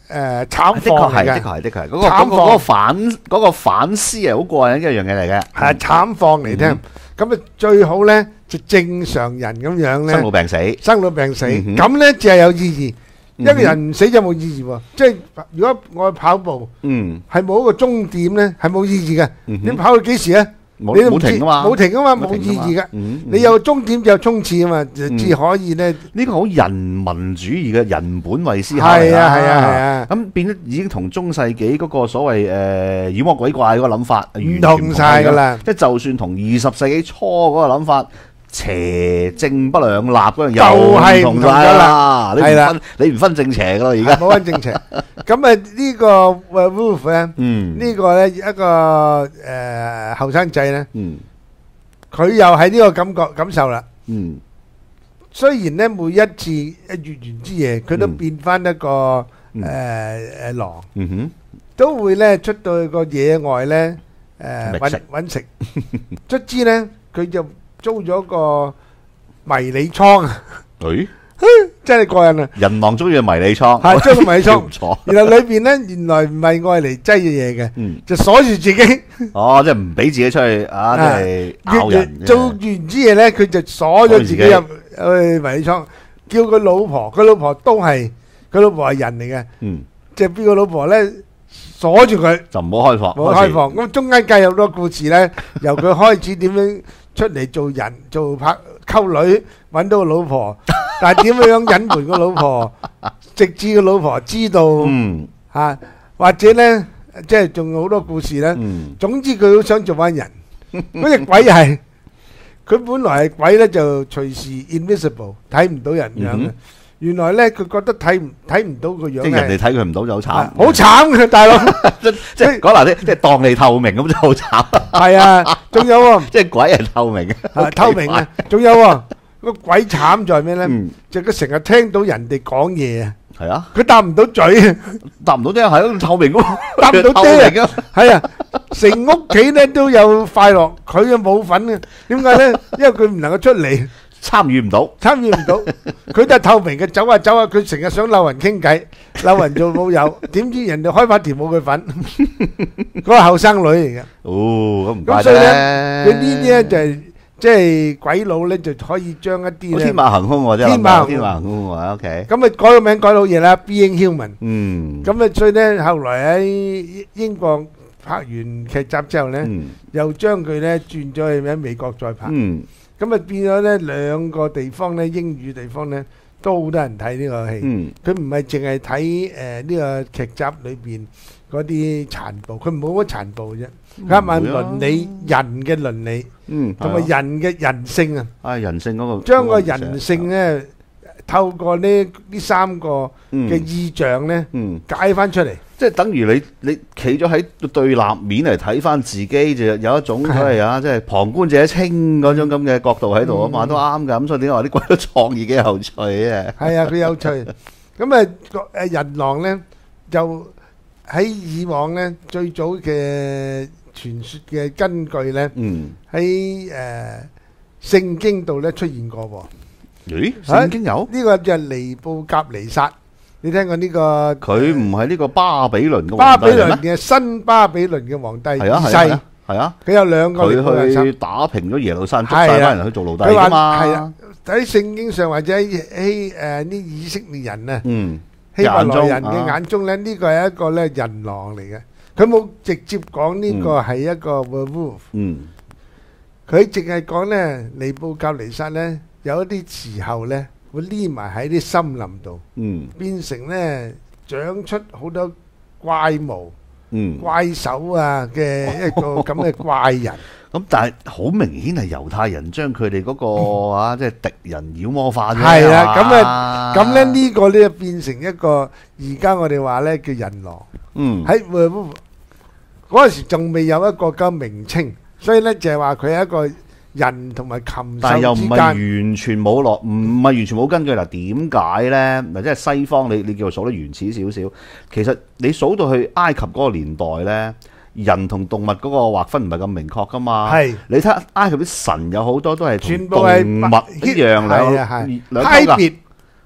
慘況嚟嘅， 的確係嗰個反思係好過癮一樣嘢嚟嘅， 係慘況嚟聽。咁啊最好咧就正常人咁樣咧， 生老病死， 咁咧就係有意義。一個人唔死就冇意義喎，即係如果我跑步，係冇一個終點咧，係冇意義嘅。你跑到幾時咧？你都唔知，冇停啊嘛，冇意義嘅。你有終點就有衝刺啊嘛，就至可以咧。 呢個好人民主義嘅人本位思考係啊。 咁變咗已經同中世紀嗰個所謂妖魔鬼怪嗰個諗法唔同晒㗎啦。 即係就算同20世紀初嗰個諗法邪正不兩立嗰樣又唔同晒啦。係啦，你唔分正邪㗎啦，而家冇分正邪。咁啊呢個 Wolf 咧，呢個咧一個後生仔咧，佢又係呢個感受啦。雖然咧每一次月圓之夜，佢都變翻一個狼，都會咧出到去個野外咧揾食。卒之咧佢就租咗個迷你倉啊！真係過癮啊！ 人狼中意迷你倉， 係租個迷你倉，然後裏邊咧原來唔係愛嚟擠嘢嘅，就鎖住自己。 哦，即係唔俾自己出去啊！即係咬人。 做完之夜咧，佢就鎖咗自己入去迷你倉，叫佢老婆，佢老婆係人嚟嘅，即係邊個老婆咧鎖住佢， 就唔好開放。 冇開放。咁中間介入好多故事咧，由佢開始點樣出嚟做人，做拍溝女，揾到個老婆。但係點樣隱瞞個老婆，直至個老婆知道嚇，或者咧，即係仲有好多故事咧。總之佢好想做翻人。嗰隻鬼係佢本來係鬼咧，就隨時 invisible 睇唔到人樣嘅。原來咧佢覺得睇唔到個樣， 即係人哋睇佢唔到就好慘， 好慘嘅大佬。 即係講嗱啲，即係當你透明咁就好慘。 係啊，仲有喎， 即係鬼係透明嘅， 透明啊，仲有喎。個鬼慘在咩咧？就佢成日聽到人哋講嘢啊！ 係啊， 佢答唔到嘴， 答唔到啫，係咯，透明咯， 答唔到爹啊！係啊，成屋企咧都有快樂，佢又冇份嘅。點解咧？因為佢唔能夠出嚟， 參與唔到。 佢都係透明嘅，走下，佢成日想撈人傾偈，撈人做老友。點知人哋開把條冇佢份，嗰個後生女嚟嘅。 哦，咁唔怪得。 咁所以咧，佢呢啲咧就係。即係鬼佬咧，就可以將一啲天馬行空喎，真係天馬行空喎。OK， 咁啊改個名改到嘢啦，Being Human。咁啊，所以咧後來喺英國拍完劇集之後咧，又將佢咧轉咗去喺美國再拍。咁啊變咗咧兩個地方咧，英語地方咧都好多人睇呢個戲。佢唔係淨係睇呢個劇集裏邊嗰啲殘暴，佢冇乜殘暴啫。佢係問倫理，人嘅倫理，同埋人嘅人性啊！ 啊，人性嗰個將個人性咧，透過呢三個嘅意象咧，解翻出嚟。 即係等於你企咗喺對立面嚟睇翻自己，就有一種係啊，即係旁觀者清嗰種咁嘅角度喺度啊嘛，都啱㗎。咁所以點解話啲鬼佬創意幾有趣啊？係啊， 佢有趣。咁啊，人狼咧就喺以往咧最早嘅傳說嘅根據咧，喺聖經度咧出現過喎。 咦？聖經有呢個就係尼布甲尼撒，你聽過呢個？ 佢唔係呢個巴比倫嘅巴比倫嘅新巴比倫嘅皇帝二世， 係啊， 佢有兩個。 佢去打平咗耶路撒冷，捉曬班人去做奴隸㗎嘛。 係啊，喺聖經上或者喺啲以色列人啊，希伯來人嘅眼中咧，呢個係一個咧人狼嚟嘅。佢冇直接講呢個係一個 werewolf，佢淨係講咧尼布甲尼撒咧有一啲時候咧會匿埋喺啲森林度，變成咧長出好多怪模、怪手啊嘅一個咁嘅怪人。 咁但係好明顯係猶太人將佢哋嗰個即係敵人妖魔化咗。 係啦，咁咧呢個咧變成一個而家我哋話咧叫人狼。喺嗰陣時仲未有一個咁名稱，所以咧就係話佢係一個人同埋禽獸之間。但係又唔係完全冇落，唔係完全冇根據。嗱，點解咧？嗱，即係西方你叫做數得原始少少，其實你數到去埃及嗰個年代咧，人同動物嗰個劃分唔係咁明確噶嘛。係你睇埃及啲神有好多都係全部係動物一樣兩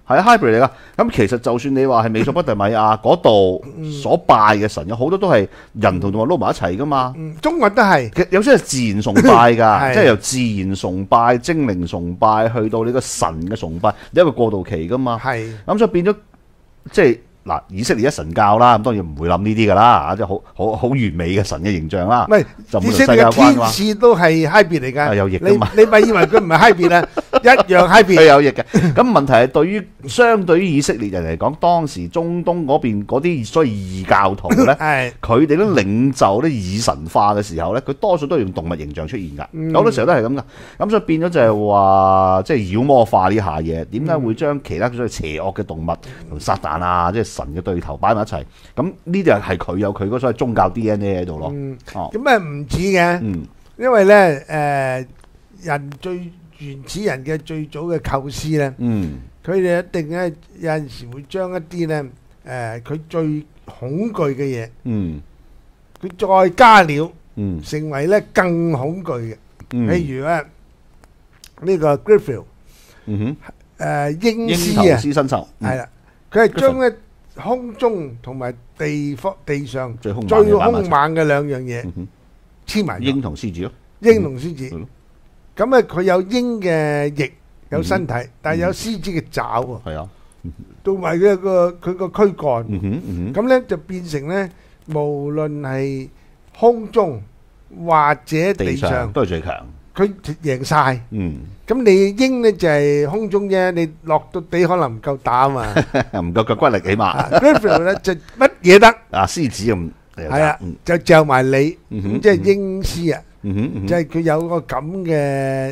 係啊 hybrid 嚟噶。咁其實就算你話係美索不達米亞嗰度所拜嘅神，有好多都係人同動物撈埋一齊噶嘛。 中國都係， 有啲係自然崇拜㗎，即係由自然崇拜、精靈崇拜去到你個神嘅崇拜，有一個過渡期噶嘛。 係咁所以變咗即係。嗱，以色列一神教啦，咁當然唔會諗呢啲噶啦，即係好完美嘅神嘅形象啦。 唔係，以色列嘅天使都係 hybrid 嚟㗎， 有翼㗎嘛？ 你咪以為佢唔係 hybrid啊？一樣 hybrid。 佢有翼嘅。咁問題係相對於以色列人嚟講，當時中東嗰邊嗰啲所謂異教徒咧，佢哋都領袖咧以神化嘅時候咧，佢多數都係用動物形象出現㗎。好多時候都係咁㗎。咁所以變咗就係話，即係妖魔化呢下嘢。點解會將其他所謂邪惡嘅動物同撒旦啊，即係神嘅對頭擺埋一齊？咁呢啲係佢有佢嗰所謂宗教 DNA 喺度咯。 咁唔止嘅，因為咧人最原始人嘅最早嘅構思咧，佢哋一定咧有陣時會將一啲咧佢最恐懼嘅嘢，佢再加料，成為咧更恐懼嘅。譬如咧呢個 Griffith，鷹獅啊， 獅身獸係啦，佢係將咧空中同埋地上最兇猛嘅兩樣嘢黐埋。 鷹同獅子咯， 鷹同獅子。咁啊，佢有鷹嘅翼，有身體，但係有獅子嘅爪喎。係啊，同埋佢個軀幹。咁咧就變成咧，無論係空中或者地上都係最強。 佢贏晒。咁你鷹咧就係空中啫，你落到地可能唔夠打啊嘛， 唔夠腳骨力起碼。 Griffith 咧就乜嘢得？ 啊，獅子咁係啊，就嚼埋你，咁即係鷹獅啊。即係佢有個咁嘅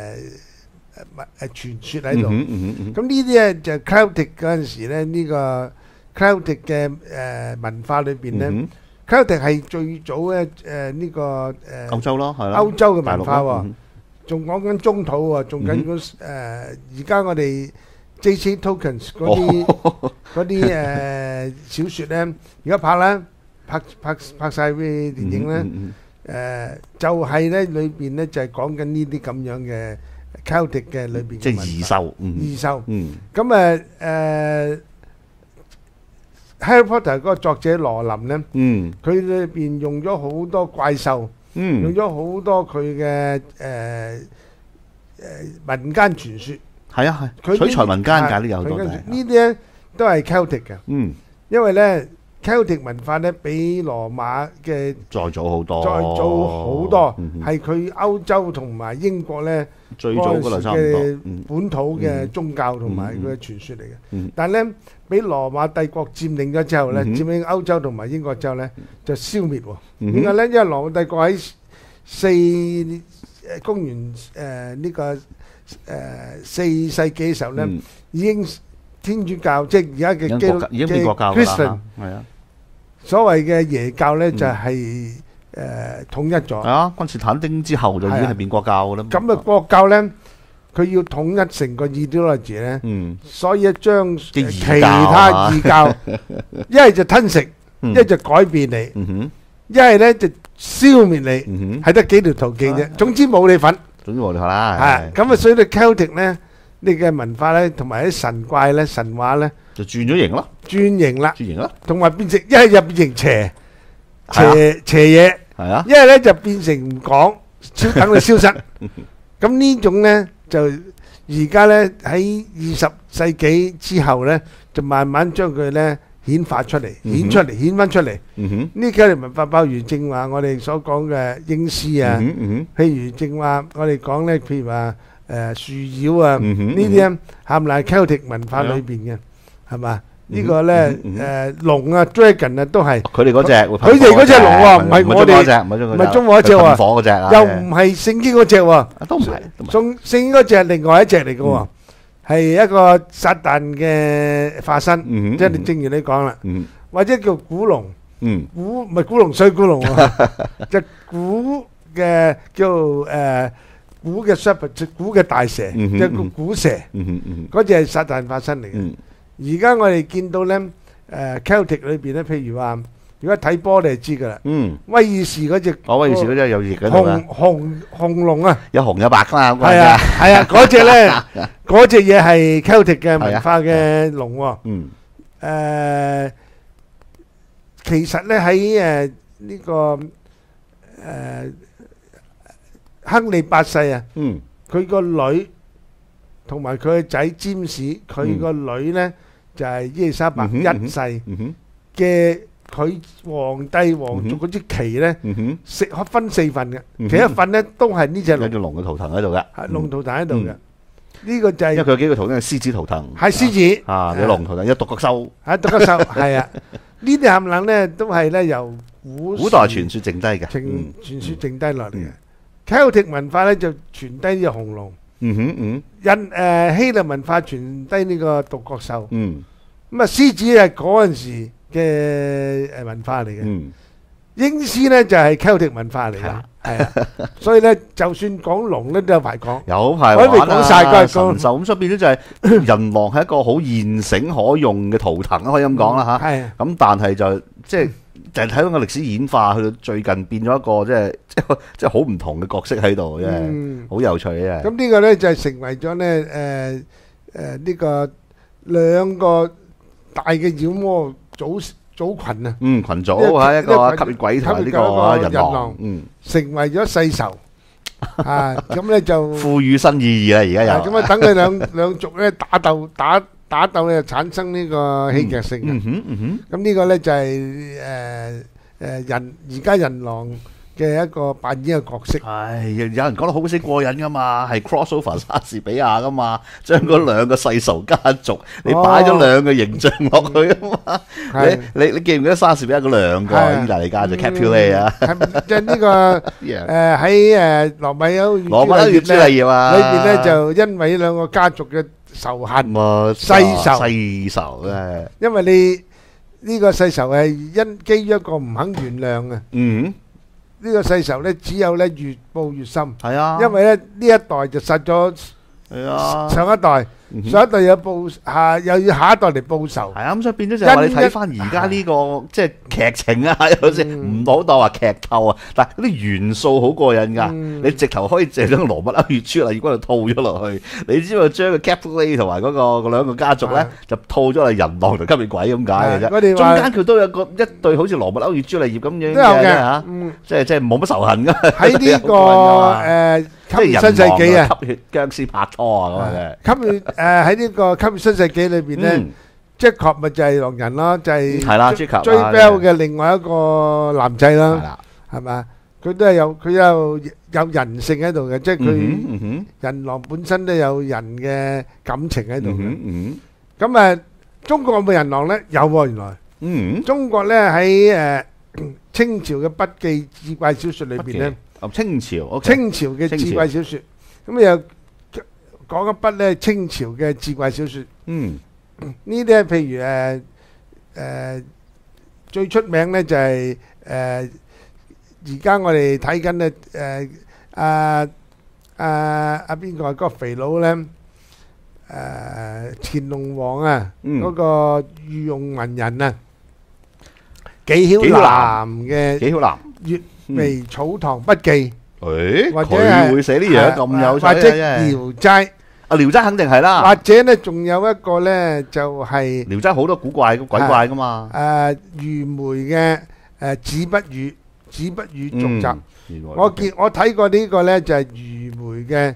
傳說喺度。咁呢啲咧就 Celtic 嗰陣時咧，呢個 Celtic 嘅文化裏邊咧，Celtic 係最早咧呢個歐洲咯，係啦， 歐洲嘅文化喎，仲講緊中土喎，仲緊嗰而家我哋 J.C. Tolkien 嗰啲小説咧，而家拍晒啲電影咧。就係咧，裏邊咧就係講緊呢啲咁樣嘅 Celtic 嘅裏邊， 即係異獸， 異獸。咁Harry Potter 嗰個作者羅琳咧，佢裏邊用咗好多怪獸，用咗好多佢嘅民間傳說。係啊，係取材民間㗎，呢有好多嘅。呢啲咧都係 Celtic 嘅。因為咧。Celtic 文化咧比羅馬嘅再早好多， 係佢歐洲同埋英國咧最早嗰度差唔多嘅本土嘅宗教同埋佢嘅傳說嚟嘅。但係咧，俾羅馬帝國佔領咗之後咧，佔領歐洲同埋英國之後咧，就消滅喎。點解咧？因為羅馬帝國喺公元呢個4世紀嘅時候咧，已經天主教即係而家嘅基督已經變國教啦，係啊。 所謂嘅耶教咧就係統一咗。係啊，君士坦丁之後就已經係變國教啦。 咁啊，國教咧，佢要統一成個 ideology 咧，所以將其他異教一係就吞食，一係就改變你，一係咧就消滅你，係得幾條途徑啫。總之冇你份。總之冇你份啦。係咁啊，所以你 Celtic 咧，你嘅文化咧，同埋啲神怪咧、神話咧， 就轉咗型咯， 轉型啦， 轉型啦， 同埋變成一係就變成邪嘢，係啊，一係咧就變成唔講，等佢消失。咁呢種咧就而家咧喺20世紀之後咧，就慢慢將佢咧顯化出嚟，顯翻出嚟。呢幾類文化包如正話我哋所講嘅鷹獅啊，譬如正話我哋講咧，譬如話樹妖啊，呢啲咧冚唪唥 Celtic 文化裏邊嘅。係嘛？呢個咧龍啊 dragon 啊都係佢哋嗰隻，佢哋嗰隻龍喎，唔係我哋，唔係中國嗰隻喎，又唔係聖經嗰隻喎， 都唔係。 聖經嗰隻係另外一隻嚟嘅喎，係一個撒旦嘅化身，即係正如你講啦，或者叫古龍，古唔係古龍水古龍喎，就古嘅叫古嘅 serpent，古嘅大蛇，即係個古蛇，嗰隻係撒旦化身嚟嘅。而家我哋見到咧，Celtic 裏邊咧，譬如話如果睇波你就知噶啦。威爾士嗰隻， 威爾士嗰隻有翼嗰度啊， 紅龍啊， 有紅有白噶嘛。 係啊係啊，嗰隻咧，嗰隻嘢係 Celtic 嘅文化嘅龍喎。其實咧喺呢個亨利八世啊，佢個女同埋佢個仔詹士，佢個女咧就係伊麗莎白一世嘅，佢皇帝皇族嗰支旗咧，分4份嘅，其一份咧都係呢隻龍， 有隻龍嘅圖騰喺度嘅， 龍圖騰喺度嘅。呢個就係因為佢有幾個圖騰係獅子圖騰， 係獅子啊，有龍圖騰，有獨角獸， 獨角獸係啊。呢啲冚唪唥咧都係咧由古代傳說剩低嘅， 傳說剩低落嚟嘅。Celtic 文化咧就傳低呢個紅龍，希臘文化傳低呢個獨角獸，咁啊獅子係嗰陣時嘅文化嚟嘅，英獅咧就係 Celtic 文化嚟嘅，係啊，所以咧就算講龍咧都有排講， 有排玩啊，神獸咁，所以變咗就係人狼係一個好現成可用嘅圖騰，可以咁講啦嚇。咁但係就即係睇到個歷史演化，去到最近變咗一個即係好唔同嘅角色喺度，真係好有趣嘅。 咁呢個咧就係成為咗咧呢個兩個大嘅妖魔組群啊， 群組啊，一個吸血鬼同埋呢個人狼， 成為咗世仇啊！咁咧就賦予新意義啦，而家又咁啊，等佢兩族咧打鬥咧，產生呢個戲劇性嘅。咁呢個咧就係而家人狼嘅一個扮演嘅角色。 係有人講得好死過癮噶嘛，係 crossover 莎士比亞噶嘛，將嗰兩個世仇家族，你擺咗兩個形象落去啊嘛。你記唔記得莎士比亞嗰兩個意大利家族 Capulet 啊？ 即係呢個喺羅密歐與朱麗葉啊裏邊咧，就因為呢兩個家族嘅仇恨世仇咧，因為你呢個世仇係基於一個唔肯原諒啊。呢個世仇咧，只有咧越報越深。係啊，因為咧呢一代就殺咗上一代，上一代又要下一代嚟報仇。係啊，咁所以變咗就係話你睇翻而家呢個即係劇情啊，有時唔好當話劇透啊，但係嗰啲元素好過癮㗎。你直頭可以借將羅密歐與朱麗葉嗰度套咗落去，你知道將個 Capulet 同埋嗰兩個家族咧就套咗嚟人狼同吸血鬼咁解嘅啫。中間佢都有一對好似羅密歐與朱麗葉咁樣嘅嚇，即係冇乜仇恨㗎。喺呢個吸血新世紀啊，吸血僵屍拍拖啊咁啊！吸血喺呢個吸血新世紀裏邊咧，Jacob咪就係狼人咯，就係追 Bell 嘅另外一個男仔啦，係嘛？佢都係有人性喺度嘅，即係佢人狼本身都有人嘅感情喺度嘅。咁中國有冇人狼咧？有喎，原來。中國咧喺清朝嘅筆記志怪小説裏邊咧。清朝嘅志怪小説，咁又講一筆咧清朝嘅志怪小説。呢啲咧譬如最出名咧就係而家我哋睇緊咧邊個嗰個肥佬咧乾隆王啊，嗰個御用文人啊，紀曉嵐嘅粵微草堂筆記，或者佢會寫呢樣咁有趣嘅， 或者聊齋， 聊齋肯定係啦。 或者咧仲有一個咧就係聊齋好多古怪鬼怪噶嘛。 余梅嘅子不語續集，我睇過呢個咧就係余梅嘅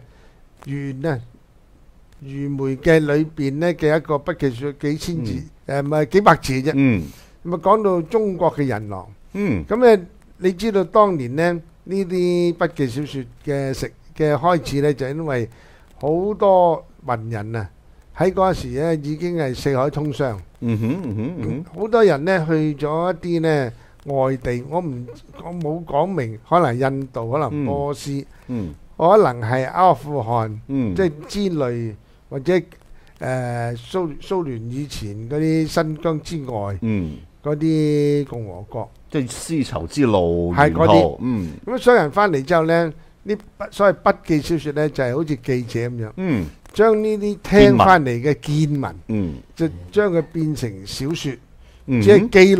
余梅嘅裏邊咧嘅一個筆記書，幾千字唔係幾百字啫。咁啊講到中國嘅人狼，咁咧。你知道當年咧呢啲筆記小説嘅開始咧，就因為好多文人啊喺嗰時咧已經係四海通商，好多人咧去咗一啲咧外地，我冇講明，可能印度，可能波斯，可能係阿富汗，即係之類，或者蘇聯以前嗰啲新疆之外，嗰啲共和國。 即係絲綢之路係嗰啲，咁所有人翻嚟之後咧，呢所謂筆記小説咧就係好似記者咁樣，將呢啲聽翻嚟嘅見聞，就將佢變成小説，即係記錄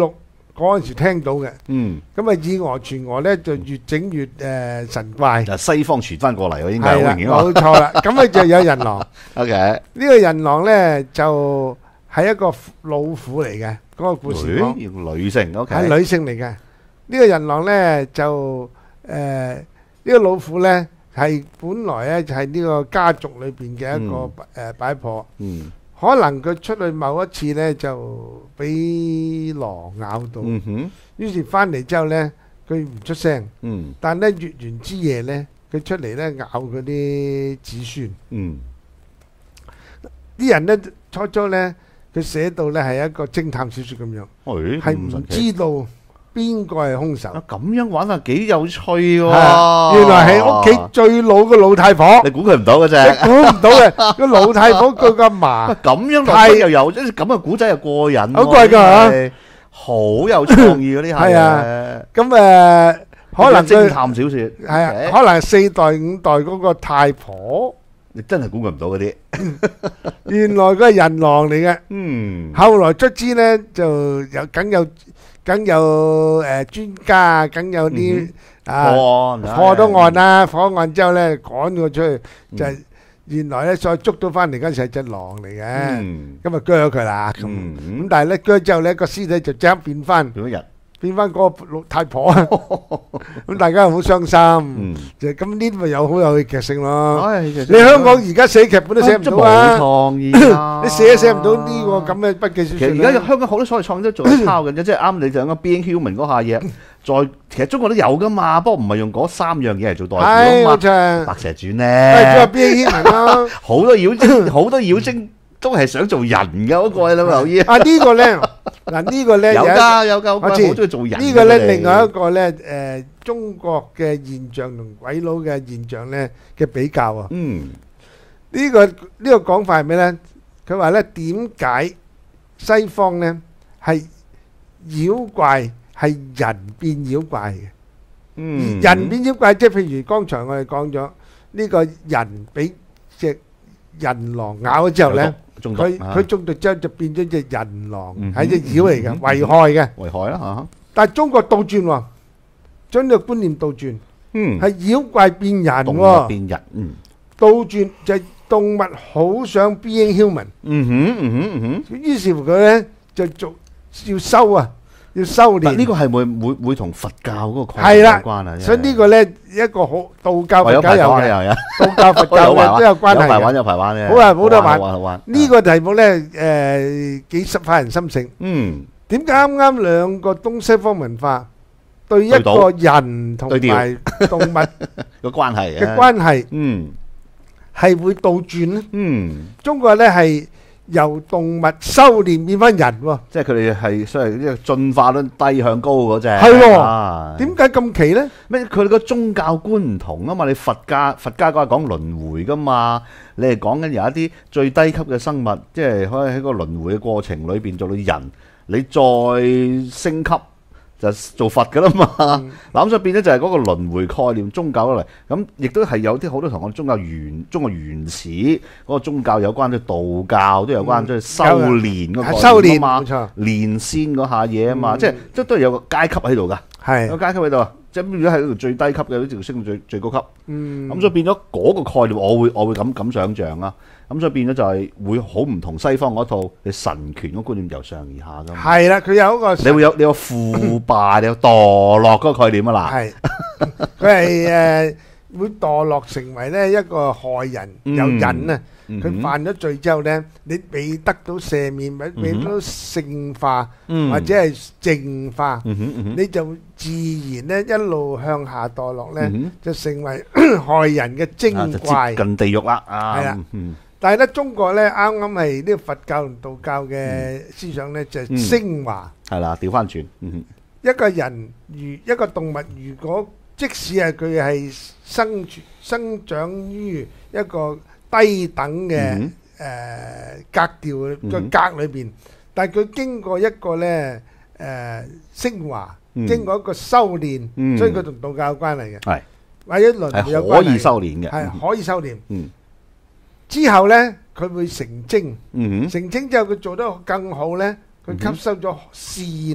嗰陣時聽到嘅。咁啊以訛傳訛咧，就越整越神怪。 就西方傳翻過嚟喎，應該係啦，冇錯啦。咁啊就有人狼。 OK， 呢個人狼咧就係一個老虎嚟嘅，嗰個故事講女性 ，OK， 係女性嚟嘅。呢個人狼咧就呢個老虎咧係本來咧就係呢個家族裏邊嘅一個擺婆。可能佢出去某一次咧就俾狼咬到，於是翻嚟之後咧佢唔出聲，但咧月圓之夜咧佢出嚟咧咬嗰啲子孫。啲人咧初咧佢寫到咧係一個偵探小說咁樣，係唔知道邊個係兇手。 咁樣玩啊幾有趣喎！ 原來係屋企最老嘅老太婆。 你估佢唔到嘅啫， 你估唔到嘅個老太婆佢個嫲。 咁樣落去又有，即係咁嘅古仔又過癮。 好貴㗎嚇， 好有創意嗰啲係啊。咁可能偵探小説係啊，可能係4代5代嗰個太婆。 你真係估佢唔到嗰啲， 原來佢係人狼嚟嘅。後來卒之咧就梗有專家，梗有啲破到案啦，破案之後咧趕佢出去，就係原來咧再捉到翻嚟嗰時係隻狼嚟嘅，咁啊鋸咗佢啦。咁但係咧鋸之後咧個屍體就即刻變翻嗰個老太婆啊！咁大家好傷心，就咁呢啲咪有好有劇性咯。你香港而家寫劇本都寫唔到啊！ 冇創意啊！ 你寫唔到呢個咁嘅筆記小説。 其實而家香港好多所謂創意都做得抄緊啫，即係啱你就講 Being Human 嗰下嘢。其實中國都有噶嘛，不過唔係用嗰3樣嘢嚟做代表啊嘛。白蛇傳咧， Being Human 咯， 好多妖精都係想做人嘅嗰個，你有冇留意啊？ 呢個咧，嗱呢個咧有㗎，我知好中意做人。 呢個咧另外一個咧中國嘅現象同鬼佬嘅現象咧嘅比較啊。呢個講法係咩咧？佢話咧點解西方咧係妖怪係人變妖怪嘅？人變妖怪即係譬如剛才我哋講咗呢個人俾隻人狼咬咗之後咧，佢中毒之後就變咗隻人狼，係隻妖嚟嘅，危害啦嚇。但係中國倒轉喎，將呢個觀念倒轉，係妖怪變人喎，動物變人，倒轉就係動物好想 being human，於是乎佢咧就要修練。 呢個係會同佛教嗰個概念有關啊？ 所以呢個咧一個好道教佛教有嘅，道教佛教嘅都有關係嘅。有排玩嘅，好多玩。呢個題目咧幾發人深省。點解啱啱兩個東西方文化對一個人同埋動物嘅關係係會倒轉咧？中國咧係由動物修練變翻人喎， 即係佢哋係所謂呢個進化率低向高嗰隻。 係喎，點解咁奇咧？ 咩？佢哋個宗教觀唔同啊嘛！你佛家嗰係講輪迴噶嘛，你係講緊有一啲最低級嘅生物，即係可以喺個輪迴嘅過程裏邊做到人，你再升級就做佛噶啦嘛。嗱咁所以變咗就係嗰個輪迴概念，宗教嚟。咁亦都係有啲好多同我哋中國原始嗰個宗教有關，即係道教都有關，即係修練嗰個概念啊嘛，練仙嗰下嘢啊嘛，即係都係有個階級喺度噶，有階級喺度啊。即係如果係最低級嘅，都直升到最高級。咁所以變咗嗰個概念，我會咁想像啦。咁所以變咗就係會好唔同西方嗰套你神權嗰觀念由上而下噶嘛。係啦，佢有一個你有腐敗，你有墮落嗰個概念啊啦。係，佢係會墮落成為咧一個害人有人啊。佢犯咗罪之後咧，你未得到赦免，未得到聖化或者係淨化，你就自然咧一路向下墮落咧，就成為害人嘅精怪，接近地獄啦。係啦，但係咧中國咧啱啱係呢個佛教同道教嘅思想咧就係升華。係啦，調翻轉。一個人一個動物，如果即使係佢係生長於一個低等嘅格調個格裏邊，但係佢經過一個咧升華，經過一個修練，所以佢同道教有關係嘅，係或者輪迴有關係，可以修練嘅，係可以修練。之後咧，佢會成精，成精之後佢做得更好咧，佢吸收咗善咧，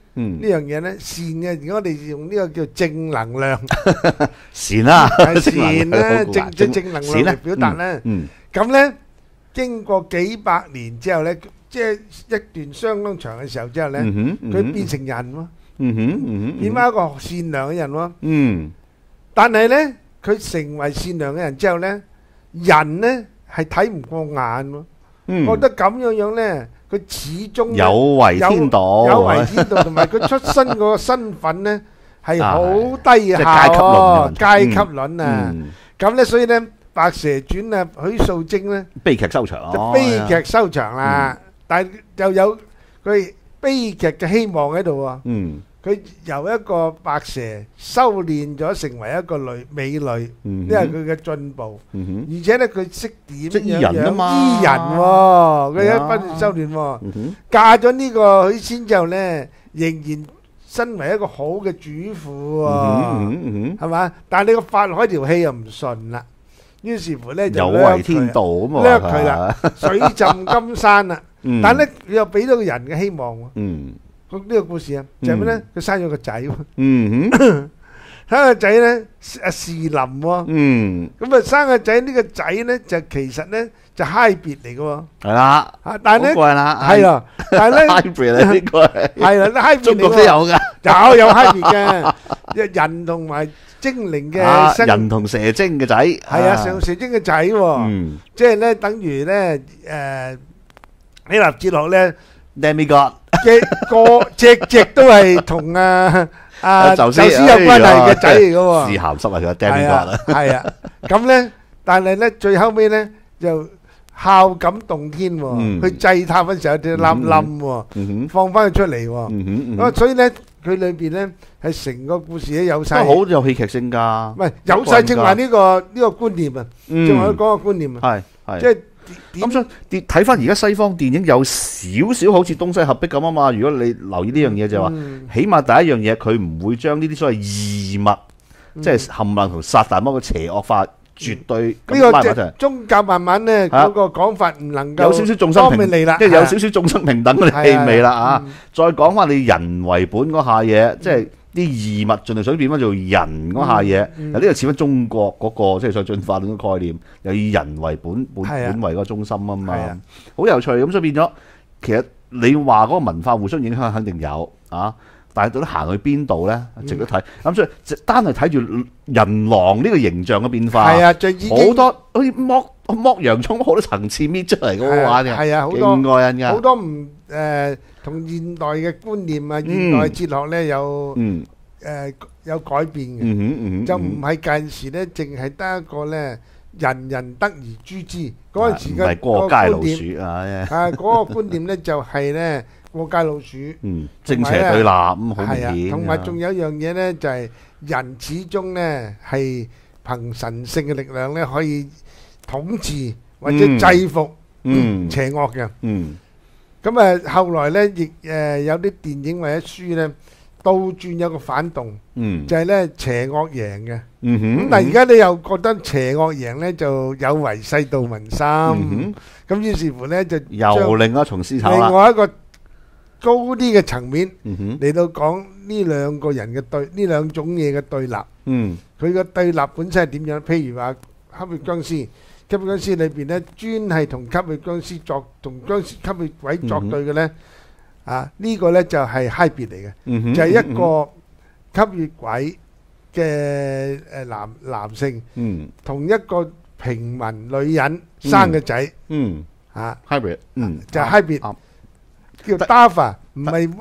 呢樣嘢咧，善嘅，如果我哋用呢個叫正能量， 善啦， 善咧，正能量嚟表達咧。咁咧，經過幾百年之後咧，即係一段相當長嘅時候之後咧，佢變成人喎，變翻一個善良嘅人喎。但係咧，佢成為善良嘅人之後咧，人咧係睇唔過眼喎，覺得咁樣咧。佢始終有違天道， 有違天道，同埋佢出身嗰個身份咧係好低下喎，階級論啊！咁咧，所以咧《白蛇傳》啊，許素貞咧悲劇收場， 就悲劇收場啦。但係又有佢悲劇嘅希望喺度喎。佢由一個白蛇修練咗成為一個美女，因為佢嘅進步，而且咧佢識點樣醫人喎，佢一不斷修練喎，嫁咗呢個許仙之後咧，仍然身為一個好嘅主婦喎，係嘛？但係你個法海條氣又唔順啦，於是乎咧就有違天道咁啊， 掠佢啦，水浸金山啦。但係咧佢又俾到個人嘅希望喎。呢個故事啊，就係咩咧？佢生咗個仔喎，生個仔咧阿士林喎，咁啊生個仔呢個仔咧就其實咧就 hybrid 嚟嘅喎，係啦， 但係咧係啊，但係咧 hybrid 啊呢個係啦，hybrid 中國都有㗎， 有 hybrid 嘅，人同埋精靈嘅人同蛇精嘅仔， 係啊，蛇精嘅仔喎，即係咧等於咧希臘哲學咧 demigod。 嘅個隻都係同宙斯有關係嘅仔嚟嘅喎， 是鹹濕啊！佢 demigod 啦， 係啊，咁咧，但係咧最後尾咧就孝感動天喎，去祭塔嗰時候啲冧冧喎，放翻佢出嚟喎，咁所以咧佢裏邊咧係成個故事咧有晒， 好有戲劇性㗎， 唔係有晒正話呢個觀念啊，正話佢講個觀念啊，係即係。 咁所以睇翻而家西方電影有少少好似東西合璧咁啊嘛！如果你留意呢樣嘢就係話，起碼第一樣嘢佢唔會將呢啲所謂異物，即係冚唪唥同撒旦魔嘅邪惡化，絕對呢個即係宗教慢慢咧嗰個講法唔能夠有少少眾生平，即係有少少眾生平等嘅氣味啦啊！再講翻你人為本嗰下嘢，即係。啲異物盡量想變翻做人嗰下嘢，嗱呢個似翻中國嗰個即係想進化嗰個概念，又以人為本為個中心啊嘛，好有趣咁，所以變咗其實你話嗰個文化互相影響肯定有啊，但係到底行去邊度咧，值得睇。咁所以單係睇住人狼呢個形象嘅變化，好多好似剝洋葱好多層次搣出嚟嗰玩嘅， 係啊，好多人㗎， 好多唔同現代嘅觀念啊，現代哲學咧有改變嘅，就唔係近時咧，淨係得一個咧人人得而誅之嗰陣時嘅過街老鼠啊！ 嗰個觀念咧就係咧過街老鼠， 正邪對立咁好明顯。 同埋仲有一樣嘢咧，就係人始終咧係憑神聖嘅力量咧可以統治或者制服邪惡嘅。咁啊，後來咧亦有啲電影或者書咧倒轉有個反動，就係咧邪惡贏嘅。咁但係而家你又覺得邪惡贏咧就有違世道民心，咁於是乎咧就又另一重思考啦。 另外一個高啲嘅層面嚟到講呢兩個人嘅呢兩種嘢嘅對立。佢個對立本身係點樣？譬如話吸血僵屍，吸血僵屍裏邊咧專係同吸血僵屍同吸血鬼作對嘅咧，呢個咧就係 hybrid 嚟嘅，就係一個吸血鬼嘅男性，同一個平民女人生嘅仔 ，hybrid， 就係 hybrid，叫 Dafa，唔係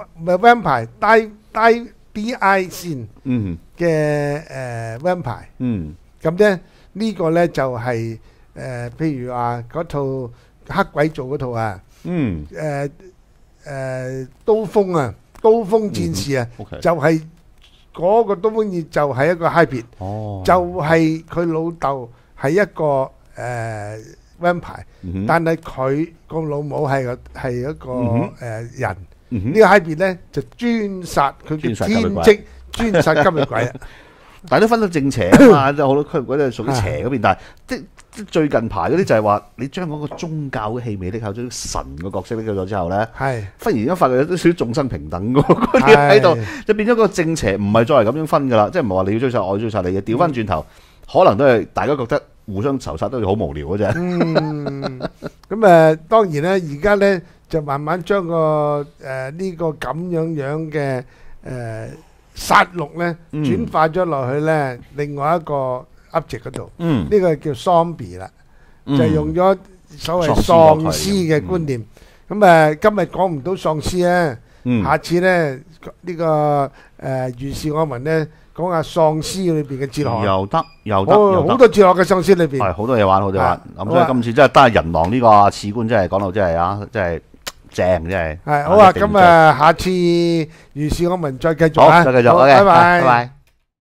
vampire，DI 先嘅vampire，咁咧呢個咧就係譬如話嗰套黑鬼做嗰套啊，刀鋒啊，刀鋒戰士啊，就係嗰個刀鋒戰士就係一個 hybrid，就係佢老豆係一個vampire，但係佢個老母係一個人，呢個 hybrid 咧就專殺佢嘅天職，專殺吸血鬼啊！ 但係都分到正邪啊嘛，即係好多吸血鬼都係屬於邪嗰邊，但係最近排嗰啲就係話，你將嗰個宗教嘅氣味拎out咗，神嘅角色拎out咗之後咧，忽然間發覺有啲少少眾生平等嗰啲喺度，就變咗個正邪唔係再係咁樣分噶啦，即係唔係話你要追殺我追殺你嘅，調翻轉頭，可能都係大家覺得互相仇殺都係好無聊嘅啫。 咁當然咧，而家咧就慢慢將個呢個咁樣嘅殺戮咧轉化咗落去咧另外一個 object 嗰度，呢個叫 zombie 啦，就係用咗所謂喪屍嘅觀念。咁今日講唔到喪屍咧，下次咧呢個如是我聞咧講下喪屍裏邊嘅哲學， 又得， 好多哲學嘅喪屍裏邊， 係好多嘢玩，好多嘢玩。咁所以今次真係得人狼呢個次官真係講到真係啊，真係正，真係。 係好啊，咁下次如是我聞再繼續啊， 好，再繼續， 拜拜。 拜拜。